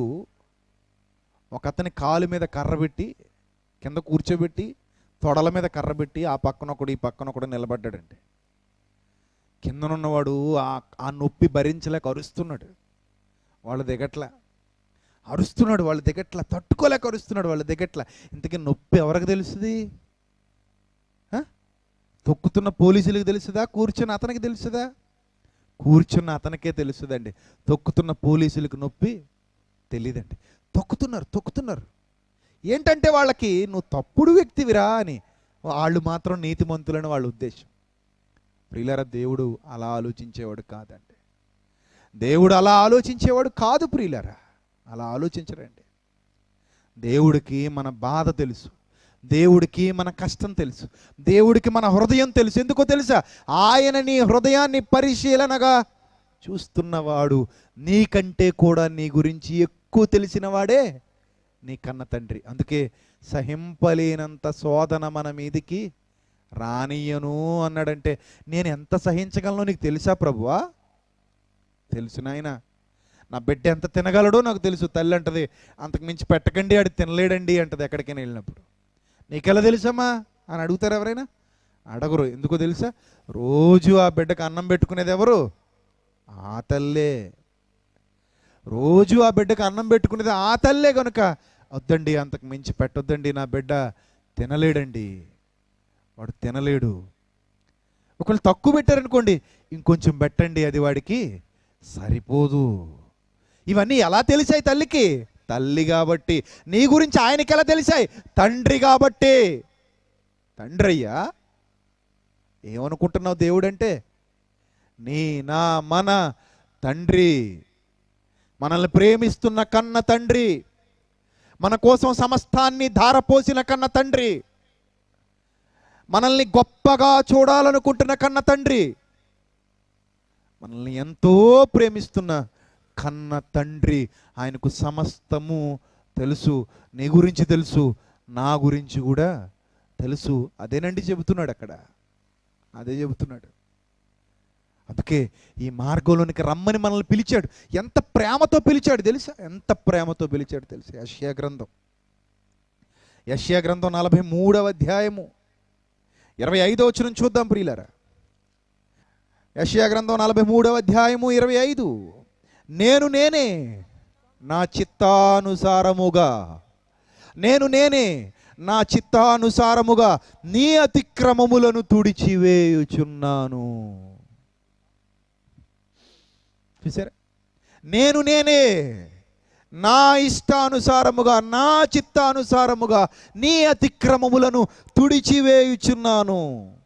ఒక అతని కాలు మీద కర్ర పెట్టి కింద కూర్చోబెట్టి తొడల మీద కర్ర పెట్టి ఆ పక్కన ఒకడు ఈ పక్కన ఒకడు నిలబడ్డాడండి. కిందనున్నవాడు ఆ నొప్పి భరించలేక అరుస్తున్నాడు, వాళ్ళు దిగట్లా. అరుస్తున్నాడు, వాళ్ళు దిగట్లా. తట్టుకోలేక అరుస్తున్నాడు, వాళ్ళు దిగట్లా. ఇంతకీ నొప్పి ఎవరికి తెలుస్తుంది? తొక్కుతున్న పోలీసులకు తెలుస్తుందా? కూర్చున్న అతనికి తెలుస్తుందా? కూర్చున్న అతనికే తెలుస్తుందండి. తొక్కుతున్న పోలీసులకు నొప్పి తెలియదండి. తొక్కుతున్నారు తొక్కుతున్నారు ఏంటంటే వాళ్ళకి నువ్వు తప్పుడు వ్యక్తివిరా అని. వాళ్ళు మాత్రం నీతిమంతులని వాళ్ళ ఉద్దేశం. ప్రియులారా, దేవుడు అలా ఆలోచించేవాడు కాదండి. దేవుడు అలా ఆలోచించేవాడు కాదు ప్రియులారా, అలా ఆలోచించరండి. దేవుడికి మన బాధ తెలుసు, దేవుడికి మన కష్టం తెలుసు, దేవుడికి మన హృదయం తెలుసు. ఎందుకో తెలుసా? ఆయన నీ హృదయాన్ని పరిశీలనగా చూస్తున్నవాడు. నీకంటే కూడా నీ గురించి ఎక్కువ తెలిసిన వాడే నీ కన్న తండ్రి. అందుకే సహింపలేనంత శోధన మన మీదికి రానియను అన్నాడంటే, నేను ఎంత సహించగలనో నీకు తెలుసా ప్రభువా? తెలుసు నాయన. నా బిడ్డ ఎంత తినగలడో నాకు తెలుసు. తల్లి అంటది, అంతకు మించి పెట్టకండి, ఆడు తినలేడండి అంటది ఎక్కడికైనా వెళ్ళినప్పుడు. నీకెలా తెలుసమ్మా అని అడుగుతారు ఎవరైనా? అడగరు. ఎందుకో తెలుసా? రోజు ఆ బిడ్డకు అన్నం పెట్టుకునేది ఎవరు? ఆ తల్లే. రోజు ఆ బిడ్డకు అన్నం పెట్టుకునేది ఆ తల్లే కనుక వద్దండి, అంతకు మించి పెట్టొద్దండి, నా బిడ్డ తినలేడండి, వాడు తినలేడు. ఒకవేళ తక్కువ పెట్టారనుకోండి, ఇంకొంచెం పెట్టండి, అది వాడికి సరిపోదు. ఇవన్నీ ఎలా తెలిసాయి తల్లికి? తల్లి కాబట్టి. నీ గురించి ఆయనకి ఎలా తెలిసాయి? తండ్రి కాబట్టి. తండ్రి అయ్యా, ఏమనుకుంటున్నావు దేవుడంటే? నీ నా మన తండ్రి, మనల్ని ప్రేమిస్తున్న కన్న తండ్రి, మన కోసం సమస్తాన్ని ధారపోసిన కన్న తండ్రి, మనల్ని గొప్పగా చూడాలనుకుంటున్న కన్న తండ్రి, మనల్ని ఎంతో ప్రేమిస్తున్న కన్న తండ్రి. ఆయనకు సమస్తము తెలుసు. నీ గురించి తెలుసు, నా గురించి కూడా తెలుసు. అదేనండి చెబుతున్నాడు అక్కడ, అదే చెబుతున్నాడు. అందుకే ఈ మార్గంలోనికి రమ్మని మనల్ని పిలిచాడు. ఎంత ప్రేమతో పిలిచాడు తెలుసా? ఎంత ప్రేమతో పిలిచాడు తెలుసా? యెషయా గ్రంథం, యెషయా గ్రంథం నలభై మూడవ అధ్యాయము ఇరవై ఐదో వచనం చూద్దాం ప్రియులారా. యెషయా గ్రంథం నలభై మూడవ అధ్యాయము ఇరవై ఐదు. నేను నేనే నా చిత్తానుసారముగా, నేను నేనే నా చిత్తానుసారముగా నీ అతిక్రమములను తుడిచివేయుచున్నాను. చూసారా? నేను నేనే నా ఇష్టానుసారముగా, నా చిత్తానుసారముగా నీ అతిక్రమములను తుడిచివేయుచున్నాను.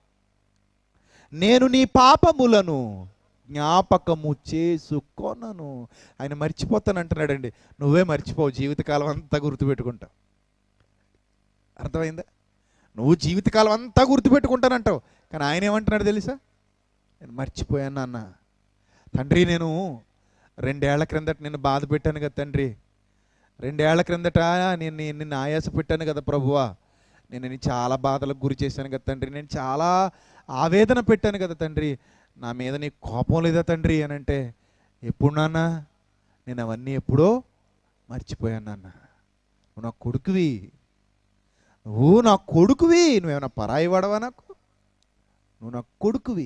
నేను నీ పాపములను జ్ఞాపకము చేసుకొనను. ఆయన మర్చిపోతానంటున్నాడండి. నువ్వే మర్చిపోవు, జీవితకాలం అంతా గుర్తుపెట్టుకుంటావు. అర్థమైందా? నువ్వు జీవితకాలం అంతా గుర్తుపెట్టుకుంటానంటావు, కానీ ఆయన ఏమంటున్నాడు తెలుసా? నేను మర్చిపోయాను అన్న. తండ్రి, నేను రెండేళ్ల క్రిందట నిన్ను బాధ పెట్టాను కదా తండ్రి, రెండేళ్ల క్రిందట నేను నిన్ను ఆయాస పెట్టాను కదా ప్రభువా, నేను నేను చాలా బాధలకు గురి చేశాను కదా తండ్రి, నేను చాలా ఆవేదన పెట్టాను కదా తండ్రి, నా మీద నీకు కోపం లేదా తండ్రి అని అంటే, ఎప్పుడు నాన్న? నేను అవన్నీ ఎప్పుడో మర్చిపోయాను నాన్న. నువ్వు నా కొడుకువి, నువ్వు నా కొడుకువి, నువ్వేమైనా పరాయి వాడవా? నాకు నువ్వు నా కొడుకువి.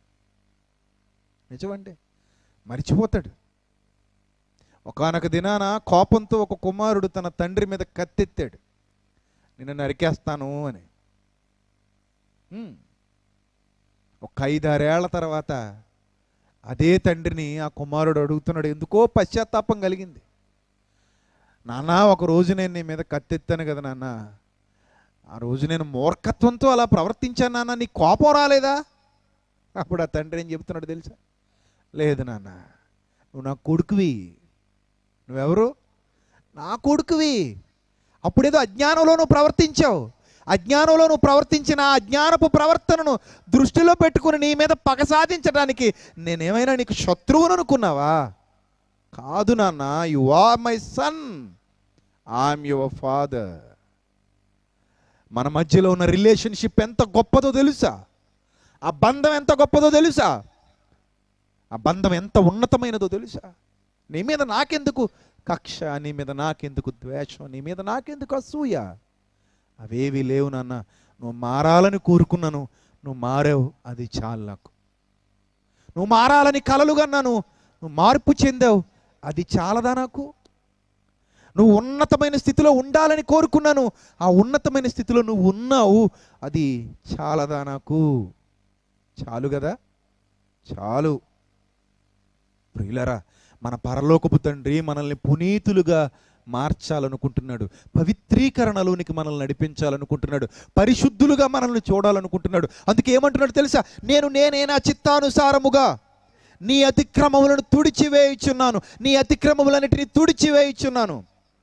నిజమంటే మర్చిపోతాడు. ఒకానొక దినాన కోపంతో ఒక కుమారుడు తన తండ్రి మీద కత్తెత్తాడు, నిన్ను నరికేస్తాను అని. ఒక ఐదారేళ్ల తర్వాత అదే తండ్రిని ఆ కుమారుడు అడుగుతున్నాడు. ఎందుకో పశ్చాత్తాపం కలిగింది. నాన్న, ఒక రోజు నేను నీ మీద కత్తెత్తాను కదా నాన్న, ఆ రోజు నేను మూర్ఖత్వంతో అలా ప్రవర్తించాను నాన్న, నీ కోపం రాలేదా? అప్పుడు ఆ తండ్రి ఏం చెబుతున్నాడు తెలుసా? లేదు నాన్న, నువ్వు నా కొడుకువి. నువ్వెవరు? నా కొడుకువి. అప్పుడేదో అజ్ఞానంలో నువ్వు ప్రవర్తించావు. అజ్ఞానంలో నువ్వు ప్రవర్తించిన అజ్ఞానపు ప్రవర్తనను దృష్టిలో పెట్టుకుని నీ మీద పగ సాధించడానికి నేనేమైనా నీకు శత్రువును అనుకున్నావా? కాదు నాన్న, you are my son, I'm your father. మన మధ్యలో ఉన్న రిలేషన్షిప్ ఎంత గొప్పదో తెలుసా? ఆ బంధం ఎంత గొప్పదో తెలుసా? ఆ బంధం ఎంత ఉన్నతమైనదో తెలుసా? నీ మీద నాకెందుకు కక్ష, నీ మీద నాకెందుకు ద్వేషం, నీ మీద నాకెందుకు అసూయ? అవేవి లేవు నాన్న. నువ్వు మారాలని కోరుకున్నాను, నువ్వు మారావు, అది చాలు నాకు. నువ్వు మారాలని కలలు కన్నాను, నువ్వు మార్పు చెందావు, అది చాలదా నాకు? నువ్వు ఉన్నతమైన స్థితిలో ఉండాలని కోరుకున్నాను, ఆ ఉన్నతమైన స్థితిలో నువ్వు ఉన్నావు, అది చాలదా నాకు? చాలు కదా, చాలు. ప్రియులారా, మన పరలోకపు తండ్రి మనల్ని పునీతులుగా మార్చాలనుకుంటున్నాడు, పవిత్రీకరణలోనికి మనల్ని నడిపించాలనుకుంటున్నాడు, పరిశుద్ధులుగా మనల్ని చూడాలనుకుంటున్నాడు. అందుకే ఏమంటున్నాడు తెలుసా? నేను నేనే నా చిత్తానుసారముగా నీ అతిక్రమములను తుడిచివేయుచున్నాను, నీ అతిక్రమములన్నిటిని తుడిచివేయుచున్నాను,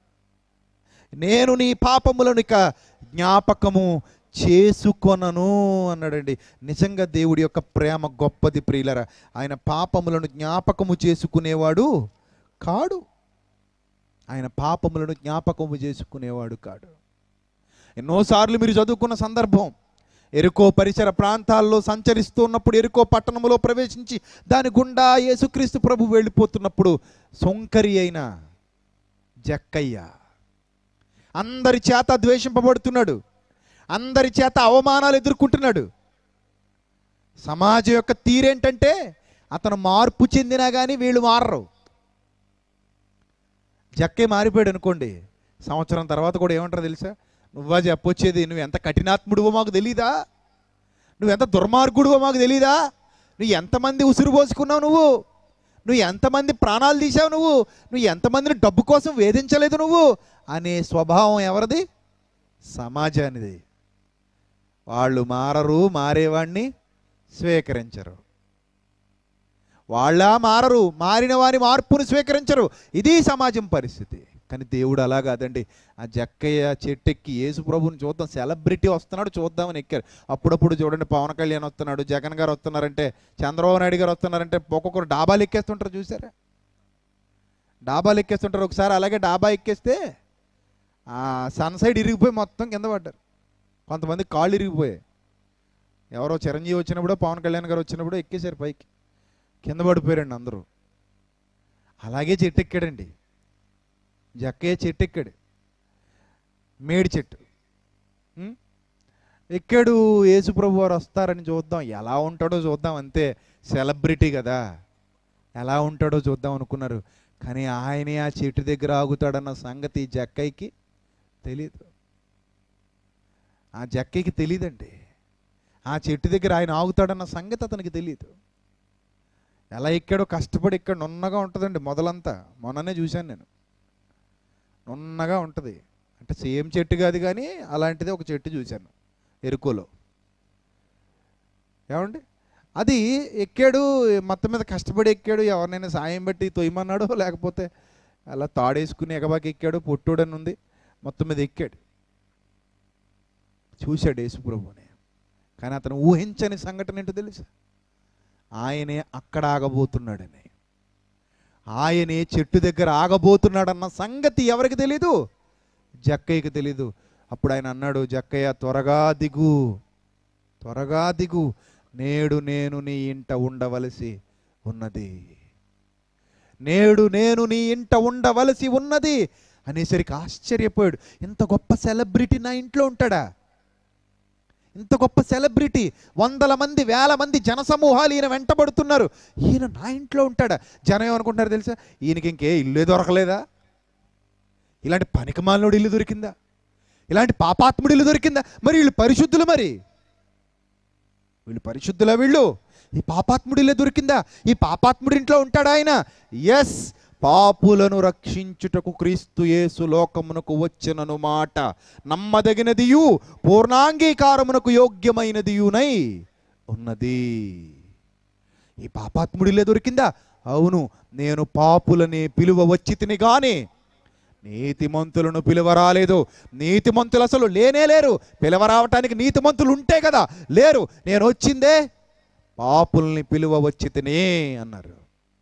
నేను నీ పాపములను ఇక జ్ఞాపకము చేసుకొనను అన్నాడండి. నిజంగా దేవుడి యొక్క ప్రేమ గొప్పది ప్రియులరా. ఆయన పాపములను జ్ఞాపకము చేసుకునేవాడు కాడు. ఆయన పాపములను జ్ఞాపకము చేసుకునేవాడు కాడు. ఎన్నోసార్లు మీరు చదువుకున్న సందర్భం, ఎరుకో పరిసర ప్రాంతాల్లో సంచరిస్తూ ఉన్నప్పుడు, ఎరుకో పట్టణంలో ప్రవేశించి దాని గుండా యేసుక్రీస్తు ప్రభు వెళ్ళిపోతున్నప్పుడు సొంకరి అయిన జక్కయ్య అందరి చేత ద్వేషింపబడుతున్నాడు. అందరి చేత అవమానాలు ఎదుర్కొంటున్నాడు. సమాజం యొక్క తీరేంటంటే అతను మార్పు చెందినా కానీ వీళ్ళు మారరు. జక్కే మారిపోయాడు అనుకోండి, సంవత్సరం తర్వాత కూడా ఏమంటారో తెలుసా? నువ్వా చెప్పొచ్చేది, నువ్వు ఎంత కఠినాత్ముడివో మాకు తెలీదా, నువ్వెంత దుర్మార్గుడివో మాకు తెలీదా, నువ్వు ఎంతమంది ఉసురు పోసుకున్నావు, నువ్వు నువ్వు ఎంతమంది ప్రాణాలు తీసావు, నువ్వు నువ్వు ఎంతమందిని డబ్బు కోసం వేధించలేదు నువ్వు అనే స్వభావం ఎవరిది? సమాజానిది. వాళ్ళు మారరు, మారేవాడిని స్వీకరించరు. వాళ్ళ మారరు, మారిన వారి మార్పును స్వీకరించరు. ఇది సమాజం పరిస్థితి. కానీ దేవుడు అలా కాదండి. ఆ జక్కయ్య చెట్టెక్కి యేసు ప్రభుని చూద్దాం, సెలబ్రిటీ వస్తున్నాడు చూద్దామని ఎక్కారు. అప్పుడప్పుడు చూడండి, పవన్ కళ్యాణ్ వస్తున్నాడు, జగన్ గారు వస్తున్నారంటే, చంద్రబాబు నాయుడు గారు వస్తున్నారంటే ఒక్కొక్కరు డాబాలు ఎక్కేస్తుంటారు. చూసారా? డాబాలు ఎక్కేస్తుంటారు. ఒకసారి అలాగే డాబా ఎక్కేస్తే ఆ సన్ సైడ్ ఇరిగిపోయి మొత్తం కింద పడ్డారు. కొంతమంది కాళ్ళు ఇరిగిపోయాయి. ఎవరో చిరంజీవి వచ్చినప్పుడు, పవన్ కళ్యాణ్ గారు వచ్చినప్పుడు ఎక్కేశారు పైకి, కింద పడిపోయారండి అందరూ. అలాగే చెట్టు ఎక్కాడండి జక్కయ్య, చెట్టు ఎక్కాడు, మేడి చెట్టు ఎక్కాడు. యేసుప్రభు వారు వస్తారని చూద్దాం, ఎలా ఉంటాడో చూద్దాం, అంతే, సెలబ్రిటీ కదా, ఎలా ఉంటాడో చూద్దాం అనుకున్నారు. కానీ ఆయనే ఆ చెట్టు దగ్గర ఆగుతాడన్న సంగతి జక్కయ్యకి తెలీదు. ఆ జక్కయ్యకి తెలియదండి. ఆ చెట్టు దగ్గర ఆయన ఆగుతాడన్న సంగతి అతనికి తెలియదు. ఎలా ఎక్కాడో కష్టపడి ఇక్కడ నున్నగా ఉంటుందండి మొదలంతా. మొన్ననే చూశాను నేను, నున్నగా ఉంటుంది. అంటే సేమ్ చెట్టు కాదు కానీ అలాంటిది ఒక చెట్టు చూశాను ఎరుకోలో. ఏమండి, అది ఎక్కాడు, మొత్తం మీద కష్టపడి ఎక్కాడు. ఎవరినైనా సాయం పెట్టి తొయ్యమన్నాడు, లేకపోతే అలా తాడేసుకుని ఎగబాకి ఎక్కాడు. పొట్టుడని ఉంది, మొత్తం మీద ఎక్కాడు. చూశాడు యేసుప్రభుని. కానీ అతను ఊహించని సంఘటన ఏంటో తెలుసా? ఆయనే అక్కడ ఆగబోతున్నాడని, ఆయనే చెట్టు దగ్గర ఆగబోతున్నాడన్న సంగతి ఎవరికి తెలీదు? జక్కయ్యకి తెలీదు. అప్పుడు ఆయన అన్నాడు, జక్కయ్య త్వరగా దిగు, త్వరగా దిగు, నేడు నేను నీ ఇంట ఉండవలసి ఉన్నది, నేడు నేను నీ ఇంట ఉండవలసి ఉన్నది అనేసరికి ఆశ్చర్యపోయాడు. ఇంత గొప్ప సెలబ్రిటీ నా ఇంట్లో ఉంటాడా? ఇంత గొప్ప సెలబ్రిటీ, వందల మంది వేల మంది జనసమూహాలు ఈయన వెంటబడుతున్నారు, ఈయన నా ఇంట్లో ఉంటాడా? జనం ఏమనుకుంటున్నారు తెలుసా? ఈయనకి ఇంకే ఇల్లే దొరకలేదా? ఇలాంటి పనికిమాలినోడు ఇల్లు దొరికిందా? ఇలాంటి పాపాత్ముడి ఇల్లు దొరికిందా? మరి వీళ్ళు పరిశుద్ధులు, మరి వీళ్ళు పరిశుద్ధులా? వీళ్ళు ఈ పాపాత్ముడి ఇల్లే దొరికిందా? ఈ పాపాత్ముడి ఇంట్లో ఉంటాడా ఆయన? ఎస్, పాపులను రక్షించుటకు క్రీస్తు యేసు లోకమునకు వచ్చినను మాట నమ్మదగినదియు పూర్ణాంగీకారమునకు యోగ్యమైనదియునై ఉన్నది. ఈ పాపాత్ముడిలే దొరికిందా? అవును, నేను పాపులని పిలువ వచ్చి తిని గాని నీతిమంతులను పిలువరాలేదు. నీతిమంతులు అసలు లేనే లేరు. పిలువరావటానికి నీతిమంతులు ఉంటే కదా, లేరు. నేను వచ్చిందే పాపుల్ని పిలువ వచ్చి తినే అన్నారు.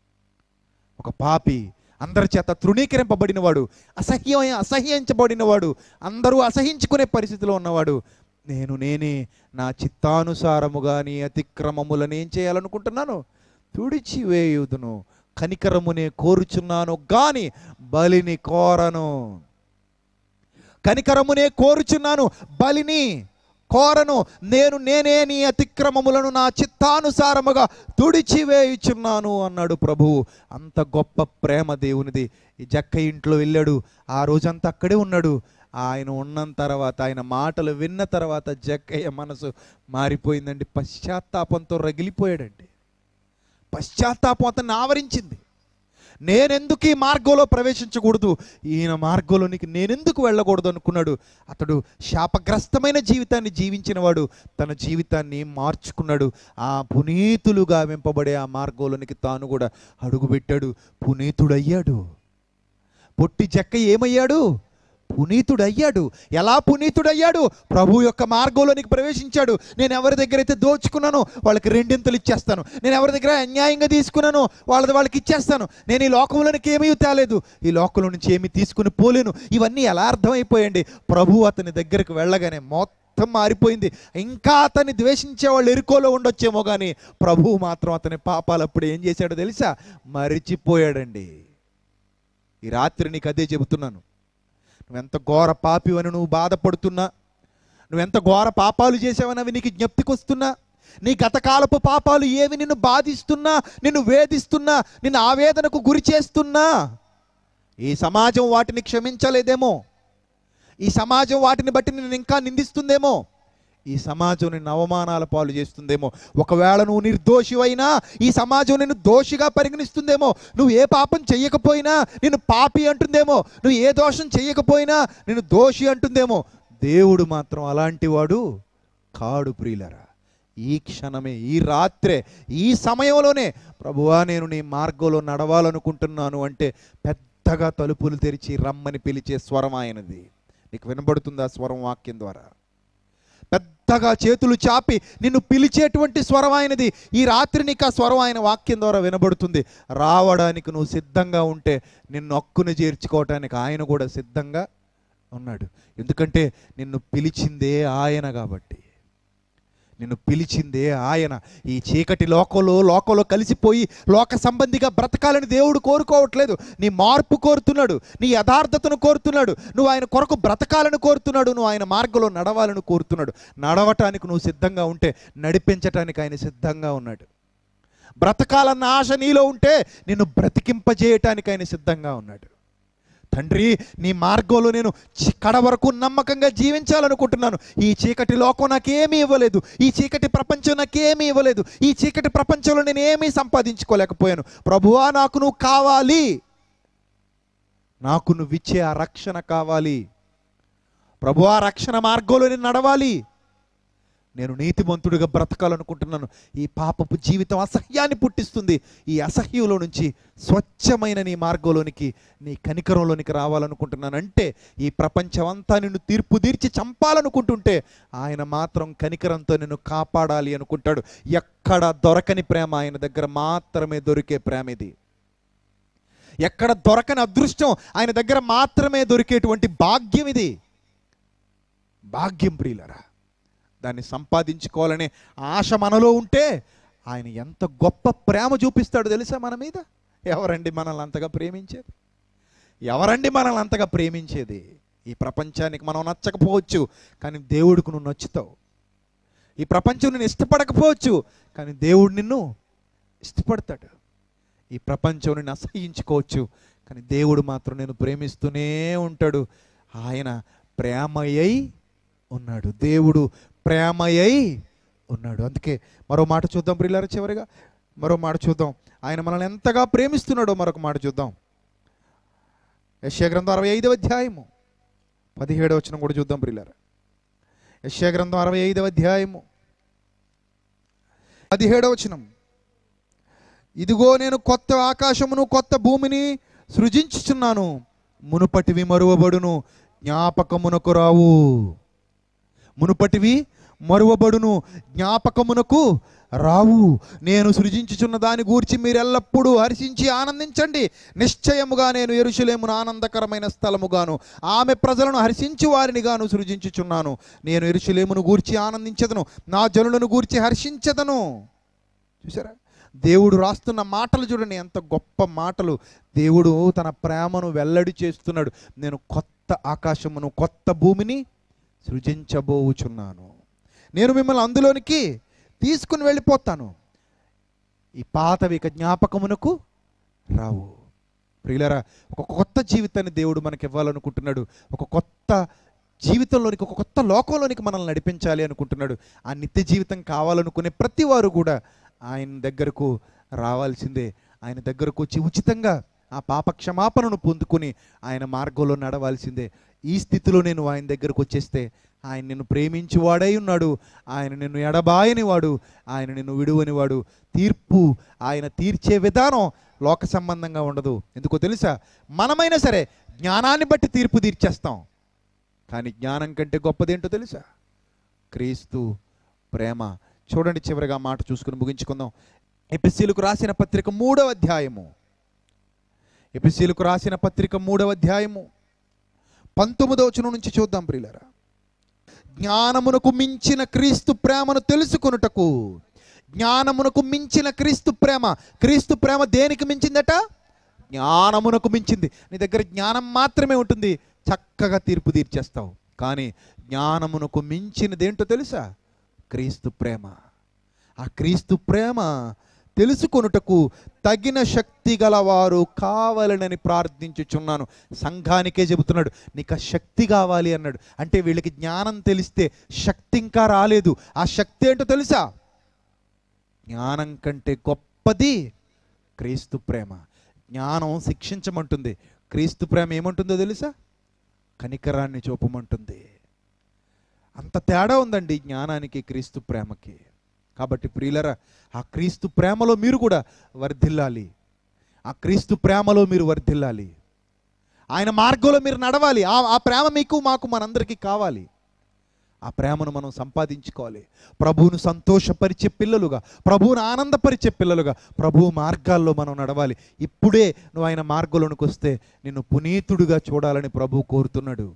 ఒక పాపి, అందరి చేత తృణీకరింపబడినవాడు, అసహ్యమైన అసహ్యించబడినవాడు, అందరూ అసహించుకునే పరిస్థితిలో ఉన్నవాడు, నేను నేనే నా చిత్తానుసారముగా నీ అతిక్రమములను ఏం చేయాలనుకుంటున్నాను? తుడిచివేయుదును. కనికరమునే కోరుచున్నాను గాని బలిని కోరను. కనికరమునే కోరుచున్నాను, బలిని కోరను. నేను నేనే నీ అతిక్రమములను నా చిత్తానుసారముగా తుడిచివేయుచున్నాను అన్నాడు ప్రభువు. అంత గొప్ప ప్రేమ దేవునిది. ఈ జక్కయ్య ఇంట్లో వెళ్ళాడు, ఆ రోజంతా అక్కడే ఉన్నాడు. ఆయన ఉన్న తర్వాత, ఆయన మాటలు విన్న తర్వాత జక్కయ్య మనసు మారిపోయిందండి. పశ్చాత్తాపంతో రగిలిపోయాడండి. పశ్చాత్తాపం అతన్ని ఆవరించింది. నేనెందుకు ఈ మార్గంలో ప్రవేశించకూడదు, ఈయన మార్గంలోనికి నేనెందుకు వెళ్ళకూడదు అనుకున్నాడు. అతడు శాపగ్రస్తమైన జీవితాన్ని జీవించిన వాడు తన జీవితాన్ని మార్చుకున్నాడు. ఆ పునీతులుగా వెంపబడే ఆ మార్గంలోనికి తాను కూడా అడుగుపెట్టాడు. పునీతుడయ్యాడు. పొట్టి జక్క ఏమయ్యాడు? పునీతుడయ్యాడు. ఎలా పునీతుడయ్యాడు? ప్రభు యొక్క మార్గంలోనికి ప్రవేశించాడు. నేను ఎవరి దగ్గర అయితే దోచుకున్నానో వాళ్ళకి రెండింతలు ఇచ్చేస్తాను, నేను ఎవరి దగ్గర అన్యాయంగా తీసుకున్నానో వాళ్ళది వాళ్ళకి ఇచ్చేస్తాను, నేను ఈ లోకంలోనికి ఏమీ తేలేదు, ఈ లోకంలో నుంచి ఏమీ తీసుకుని పోలేను. ఇవన్నీ ఎలా అర్థమైపోయండి? ప్రభు అతని దగ్గరికి వెళ్ళగానే మొత్తం మారిపోయింది. ఇంకా అతన్ని ద్వేషించే వాళ్ళు ఎరుకోలో ఉండొచ్చేమో కానీ ప్రభువు మాత్రం అతని పాపాలు అప్పుడు ఏం చేశాడో తెలుసా? మరిచిపోయాడండి. ఈ రాత్రి నీకు అదే చెబుతున్నాను. నువ్వెంత ఘోర పాపివని నువ్వు బాధపడుతున్నా, నువ్వెంత ఘోర పాపాలు చేసావని అవి నీకు జ్ఞప్తికి వస్తున్నా, నీ గతకాలపు పాపాలు ఏవి నిన్ను బాధిస్తున్నా, నిన్ను వేధిస్తున్నా, నిన్ను ఆవేదనకు గురి చేస్తున్నా, ఈ సమాజం వాటిని క్షమించలేదేమో, ఈ సమాజం వాటిని బట్టి నిన్ను ఇంకా నిందిస్తుందేమో, ఈ సమాజం నిన్ను అవమానాల పాలు చేస్తుందేమో, ఒకవేళ నువ్వు నిర్దోషివైనా ఈ సమాజం నిన్ను దోషిగా పరిగణిస్తుందేమో, నువ్వు ఏ పాపం చెయ్యకపోయినా నిన్ను పాపి అంటుందేమో, నువ్వు ఏ దోషం చెయ్యకపోయినా నిన్ను దోషి అంటుందేమో. దేవుడు మాత్రం అలాంటి వాడు కాడు ప్రియులరా. ఈ క్షణమే, ఈ రాత్రే, ఈ సమయంలోనే ప్రభువా నేను నీ మార్గంలో నడవాలనుకుంటున్నాను అంటే పెద్దగా తలుపులు తెరిచి రమ్మని పిలిచే స్వరం ఆయనది. నీకు వినబడుతుంది ఆ స్వరం వాక్యం ద్వారా? పెద్దగా చేతులు చాపి నిన్ను పిలిచేటువంటి స్వరం ఆయనది. ఈ రాత్రి నీకు ఆ స్వరం ఆయన వాక్యం ద్వారా వినబడుతుంది. రావడానికి నువ్వు సిద్ధంగా ఉంటే నిన్ను హక్కును చేర్చుకోవటానికి ఆయన కూడా సిద్ధంగా ఉన్నాడు. ఎందుకంటే నిన్ను పిలిచిందే ఆయన కాబట్టి, నిన్ను పిలిచిందే ఆయన. ఈ చీకటి లోకంలో లోకంలో కలిసిపోయి లోక సంబంధిగా బ్రతకాలని దేవుడు కోరుకోవట్లేదు. నీ మార్పు కోరుతున్నాడు, నీ యథార్థతను కోరుతున్నాడు, నువ్వు ఆయన కొరకు బ్రతకాలని కోరుతున్నాడు, నువ్వు ఆయన మార్గంలో నడవాలని కోరుతున్నాడు. నడవటానికి నువ్వు సిద్ధంగా ఉంటే నడిపించటానికి ఆయన సిద్ధంగా ఉన్నాడు. బ్రతకాలన్న ఆశ నీలో ఉంటే నిన్ను బ్రతికింపజేయటానికి ఆయన సిద్ధంగా ఉన్నాడు. తండ్రి నీ మార్గంలో నేను కడ వరకు నమ్మకంగా జీవించాలనుకుంటున్నాను. ఈ చీకటి లోకం నాకేమీ ఇవ్వలేదు, ఈ చీకటి ప్రపంచం నాకేమీ ఇవ్వలేదు, ఈ చీకటి ప్రపంచంలో నేను ఏమీ సంపాదించుకోలేకపోయాను. ప్రభువా నాకు నువ్వు కావాలి, నాకు నువ్వు ఇచ్చే ఆ రక్షణ కావాలి. ప్రభువా రక్షణ మార్గంలో నేను నడవాలి, నేను నీతిమంతుడిగా బ్రతకాలనుకుంటున్నాను. ఈ పాపపు జీవితం అసహ్యాన్ని పుట్టిస్తుంది. ఈ అసహ్యంలో నుంచి స్వచ్ఛమైన నీ మార్గంలోనికి, నీ కనికరంలోనికి రావాలనుకుంటున్నాను. అంటే ఈ ప్రపంచం అంతా నిన్ను తీర్పు తీర్చి చంపాలనుకుంటుంటే ఆయన మాత్రం కనికరంతో నిన్ను కాపాడాలి అనుకుంటాడు. ఎక్కడ దొరకని ప్రేమ ఆయన దగ్గర మాత్రమే దొరికే ప్రేమ ఇది. ఎక్కడ దొరకని అదృష్టం ఆయన దగ్గర మాత్రమే దొరికేటువంటి భాగ్యం ఇది. భాగ్యం ప్రియులరా. దాన్ని సంపాదించుకోవాలనే ఆశ మనలో ఉంటే ఆయన ఎంత గొప్ప ప్రేమ చూపిస్తాడో తెలుసా మన మీద? ఎవరండి మనల్ని అంతగా ప్రేమించేది? ఎవరండి మనల్ని అంతగా ప్రేమించేది? ఈ ప్రపంచానికి మనం నచ్చకపోవచ్చు, కానీ దేవుడికి నువ్వు నచ్చుతావు. ఈ ప్రపంచం నిన్ను ఇష్టపడకపోవచ్చు, కానీ దేవుడు నిన్ను ఇష్టపడతాడు. ఈ ప్రపంచం నిన్ను అసహ్యించుకోవచ్చు, కానీ దేవుడు మాత్రం నేను ప్రేమిస్తూనే ఉంటాడు. ఆయన ప్రేమయ్యై ఉన్నాడు. దేవుడు ప్రేమయ్యై ఉన్నాడు. అందుకే మరో మాట చూద్దాం ప్రియులారా. చివరిగా మరో మాట చూద్దాం. ఆయన మనల్ని ఎంతగా ప్రేమిస్తున్నాడో మరొక మాట చూద్దాం. యెషయా గ్రంథం అరవై ఐదవ అధ్యాయము పదిహేడవ వచనం కూడా చూద్దాం ప్రియులారా. యెషయా గ్రంథం అరవై ఐదవ అధ్యాయము పదిహేడవ వచనం. ఇదిగో నేను కొత్త ఆకాశమును కొత్త భూమిని సృజించుచున్నాను, మునుపటివి మరువబడును, జ్ఞాపకమునకు రావు. మునుపటివి మరువబడును, జ్ఞాపకమునకు రావు. నేను సృజించుచున్న దాని గూర్చి మీరు ఎల్లప్పుడూ హర్షించి ఆనందించండి. నిశ్చయముగా నేను యెరూషలేమును ఆనందకరమైన స్థలముగాను ఆమె ప్రజలను హర్షించి వారిని గాను సృజించుచున్నాను. నేను యెరూషలేమును గూర్చి ఆనందించదను, నా జనులను గూర్చి హర్షించదను. చూసారా, దేవుడు రాస్తున్న మాటలు చూడండి, ఎంత గొప్ప మాటలు. దేవుడు తన ప్రేమను వెల్లడి చేస్తున్నాడు. నేను కొత్త ఆకాశమును కొత్త భూమిని సృజించబోచున్నాను, నేను మిమ్మల్ని అందులోనికి తీసుకుని వెళ్ళిపోతాను, ఈ పాతవి ఇక జ్ఞాపకమునకు రావు. ప్రియులారా, ఒక కొత్త జీవితాన్ని దేవుడు మనకి ఇవ్వాలనుకుంటున్నాడు. ఒక కొత్త జీవితంలోనికి, ఒక కొత్త లోకంలోనికి మనల్ని నడిపించాలి అనుకుంటున్నాడు. ఆ నిత్య జీవితం కావాలనుకునే ప్రతి వారు కూడా ఆయన దగ్గరకు రావాల్సిందే. ఆయన దగ్గరకు వచ్చి ఉచితంగా ఆ పాప క్షమాపణను పొందుకొని ఆయన మార్గంలో నడవాల్సిందే. ఈ స్థితిలో నేను ఆయన దగ్గరకు వచ్చేస్తే ఆయన నిన్ను ప్రేమించి వాడై ఉన్నాడు, ఆయన నిన్ను ఎడబాయని వాడు, ఆయన నిన్ను విడువని వాడు. తీర్పు ఆయన తీర్చే విధానం లోక సంబంధంగా ఉండదు. ఎందుకో తెలుసా, మనమైనా సరే జ్ఞానాన్ని బట్టి తీర్పు తీర్చేస్తాం, కానీ జ్ఞానం కంటే గొప్పదేంటో తెలుసా? క్రీస్తు ప్రేమ. చూడండి, చివరిగా మాట చూసుకుని ముగించుకుందాం. ఎఫెసీయులకు రాసిన పత్రిక మూడవ అధ్యాయము ఎఫెసీయులకు రాసిన పత్రిక మూడవ అధ్యాయము పంతొమ్మిదవ వచనం నుంచి చూద్దాం ప్రియులారా. జ్ఞానమునకు మించిన క్రీస్తు ప్రేమను తెలుసుకొనుటకు. జ్ఞానమునకు మించిన క్రీస్తు ప్రేమ. క్రీస్తు ప్రేమ దేనికి మించిందట? జ్ఞానమునకు మించింది. నీ దగ్గర జ్ఞానం మాత్రమే ఉంటుంది, చక్కగా తీర్పు తీర్చేస్తావు. కానీ జ్ఞానమునకు మించినదేంటో తెలుసా? క్రీస్తు ప్రేమ. ఆ క్రీస్తు ప్రేమ తెలుసుకొనుటకు తగిన శక్తి గలవారు కావాలనని ప్రార్థించుచున్నాను. సంఘానికే చెబుతున్నాడు, నీకు ఆ శక్తి కావాలి అన్నాడు. అంటే వీళ్ళకి జ్ఞానం తెలిస్తే శక్తి ఇంకా రాలేదు. ఆ శక్తి ఏంటో తెలుసా? జ్ఞానం కంటే గొప్పది క్రీస్తు ప్రేమ. జ్ఞానం శిక్షించమంటుంది, క్రీస్తు ప్రేమ ఏమంటుందో తెలుసా? కనికరాన్ని చూపమంటుంది. అంత తేడా ఉందండి జ్ఞానానికి క్రీస్తు ప్రేమకి. కాబట్టి ప్రియులరా, ఆ క్రీస్తు ప్రేమలో మీరు కూడా వర్ధిల్లాలి. ఆ క్రీస్తు ప్రేమలో మీరు వర్ధిల్లాలి. ఆయన మార్గంలో మీరు నడవాలి. ఆ ఆ ప్రేమ మీకు మాకు మనందరికీ కావాలి. ఆ ప్రేమను మనం సంపాదించుకోవాలి. ప్రభువును సంతోషపరిచే పిల్లలుగా, ప్రభువును ఆనందపరిచే పిల్లలుగా ప్రభువు మార్గాల్లో మనం నడవాలి. ఇప్పుడే నువ్వు ఆయన మార్గంలోనికి వస్తే నిన్ను పునీతుడిగా చూడాలని ప్రభువు కోరుతున్నాడు.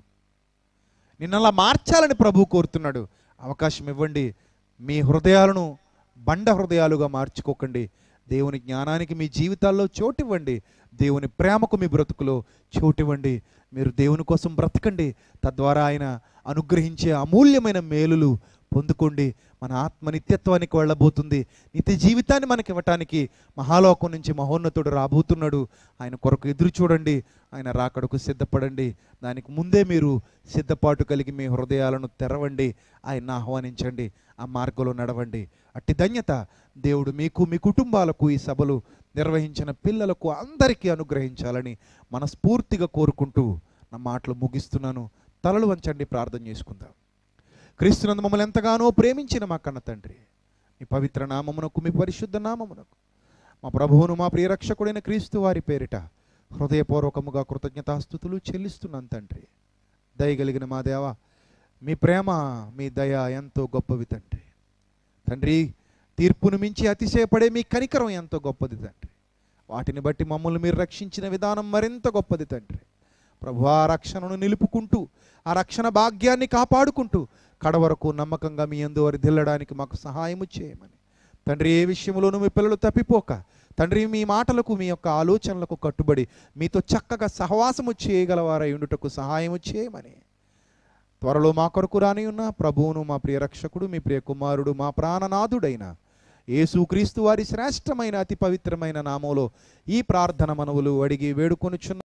నిన్నలా మార్చాలని ప్రభువు కోరుతున్నాడు. అవకాశం ఇవ్వండి. మీ హృదయాలను బండ హృదయాలుగా మార్చుకోకండి. దేవుని జ్ఞానానికి మీ జీవితాల్లో చోటివ్వండి. దేవుని ప్రేమకు మీ బ్రతుకులో చోటివ్వండి. మీరు దేవుని కోసం బ్రతకండి. తద్వారా ఆయన అనుగ్రహించే అమూల్యమైన మేలులు పొందుకోండి. మన ఆత్మ నిత్యత్వానికి వెళ్ళబోతుంది. నిత్య జీవితాన్ని మనకి ఇవ్వటానికి మహాలోకం నుంచి మహోన్నతుడు రాబోతున్నాడు. ఆయన కొరకు ఎదురు చూడండి. ఆయన రాకడకు సిద్ధపడండి. దానికి ముందే మీరు సిద్ధపాటు కలిగి మీ హృదయాలను తెరవండి. ఆయన్ని ఆహ్వానించండి. ఆ మార్గంలో నడవండి. అట్టి ధన్యత దేవుడు మీకు, మీ కుటుంబాలకు, ఈ సభలు నిర్వహించిన పిల్లలకు అందరికీ అనుగ్రహించాలని మనస్ఫూర్తిగా కోరుకుంటూ నా మాటలు ముగిస్తున్నాను. తలలు వంచండి, ప్రార్థన చేసుకుందాం. క్రీస్తునందు మమ్మల్ని ఎంతగానో ప్రేమించిన మా కన్న తండ్రి, మీ పవిత్ర నామమునకు, మీ పరిశుద్ధ నామమునకు, మా ప్రభువును మా ప్రియరక్షకుడైన క్రీస్తు వారి పేరిట హృదయపూర్వకముగా కృతజ్ఞతాస్తుతులు చెల్లిస్తున్నాను తండ్రి. దయగలిగిన మా దేవ, మీ ప్రేమ, మీ దయ ఎంతో గొప్పవి తండ్రి. తండ్రి, తీర్పును మించి అతిశయపడే మీ కనికరం ఎంతో గొప్పది తండ్రి. వాటిని బట్టి మమ్మల్ని మీరు రక్షించిన విధానం మరింత గొప్పది తండ్రి. ప్రభు, ఆ రక్షణను నిలుపుకుంటూ, ఆ రక్షణ భాగ్యాన్ని కాపాడుకుంటూ కడవరకు నమ్మకంగా మీ యందు వర్ధిల్లడానికి మాకు సహాయము చేయమని తండ్రి, ఏ విషయంలోనూ మీ పిల్లలు తప్పిపోక తండ్రి, మీ మాటలకు, మీ యొక్క ఆలోచనలకు కట్టుబడి మీతో చక్కగా సహవాసము చేయగలవారై ఉండుటకు సహాయము చేయమని త్వరలో మా కొరకు రాని ఉన్న ప్రభువును, మా ప్రియ రక్షకుడు, మీ ప్రియ కుమారుడు, మా ప్రాణనాథుడైన యేసుక్రీస్తు వారి శ్రేష్టమైన అతి పవిత్రమైన నామములో ఈ ప్రార్థన మనవులు అడిగి వేడుకొనుచున్న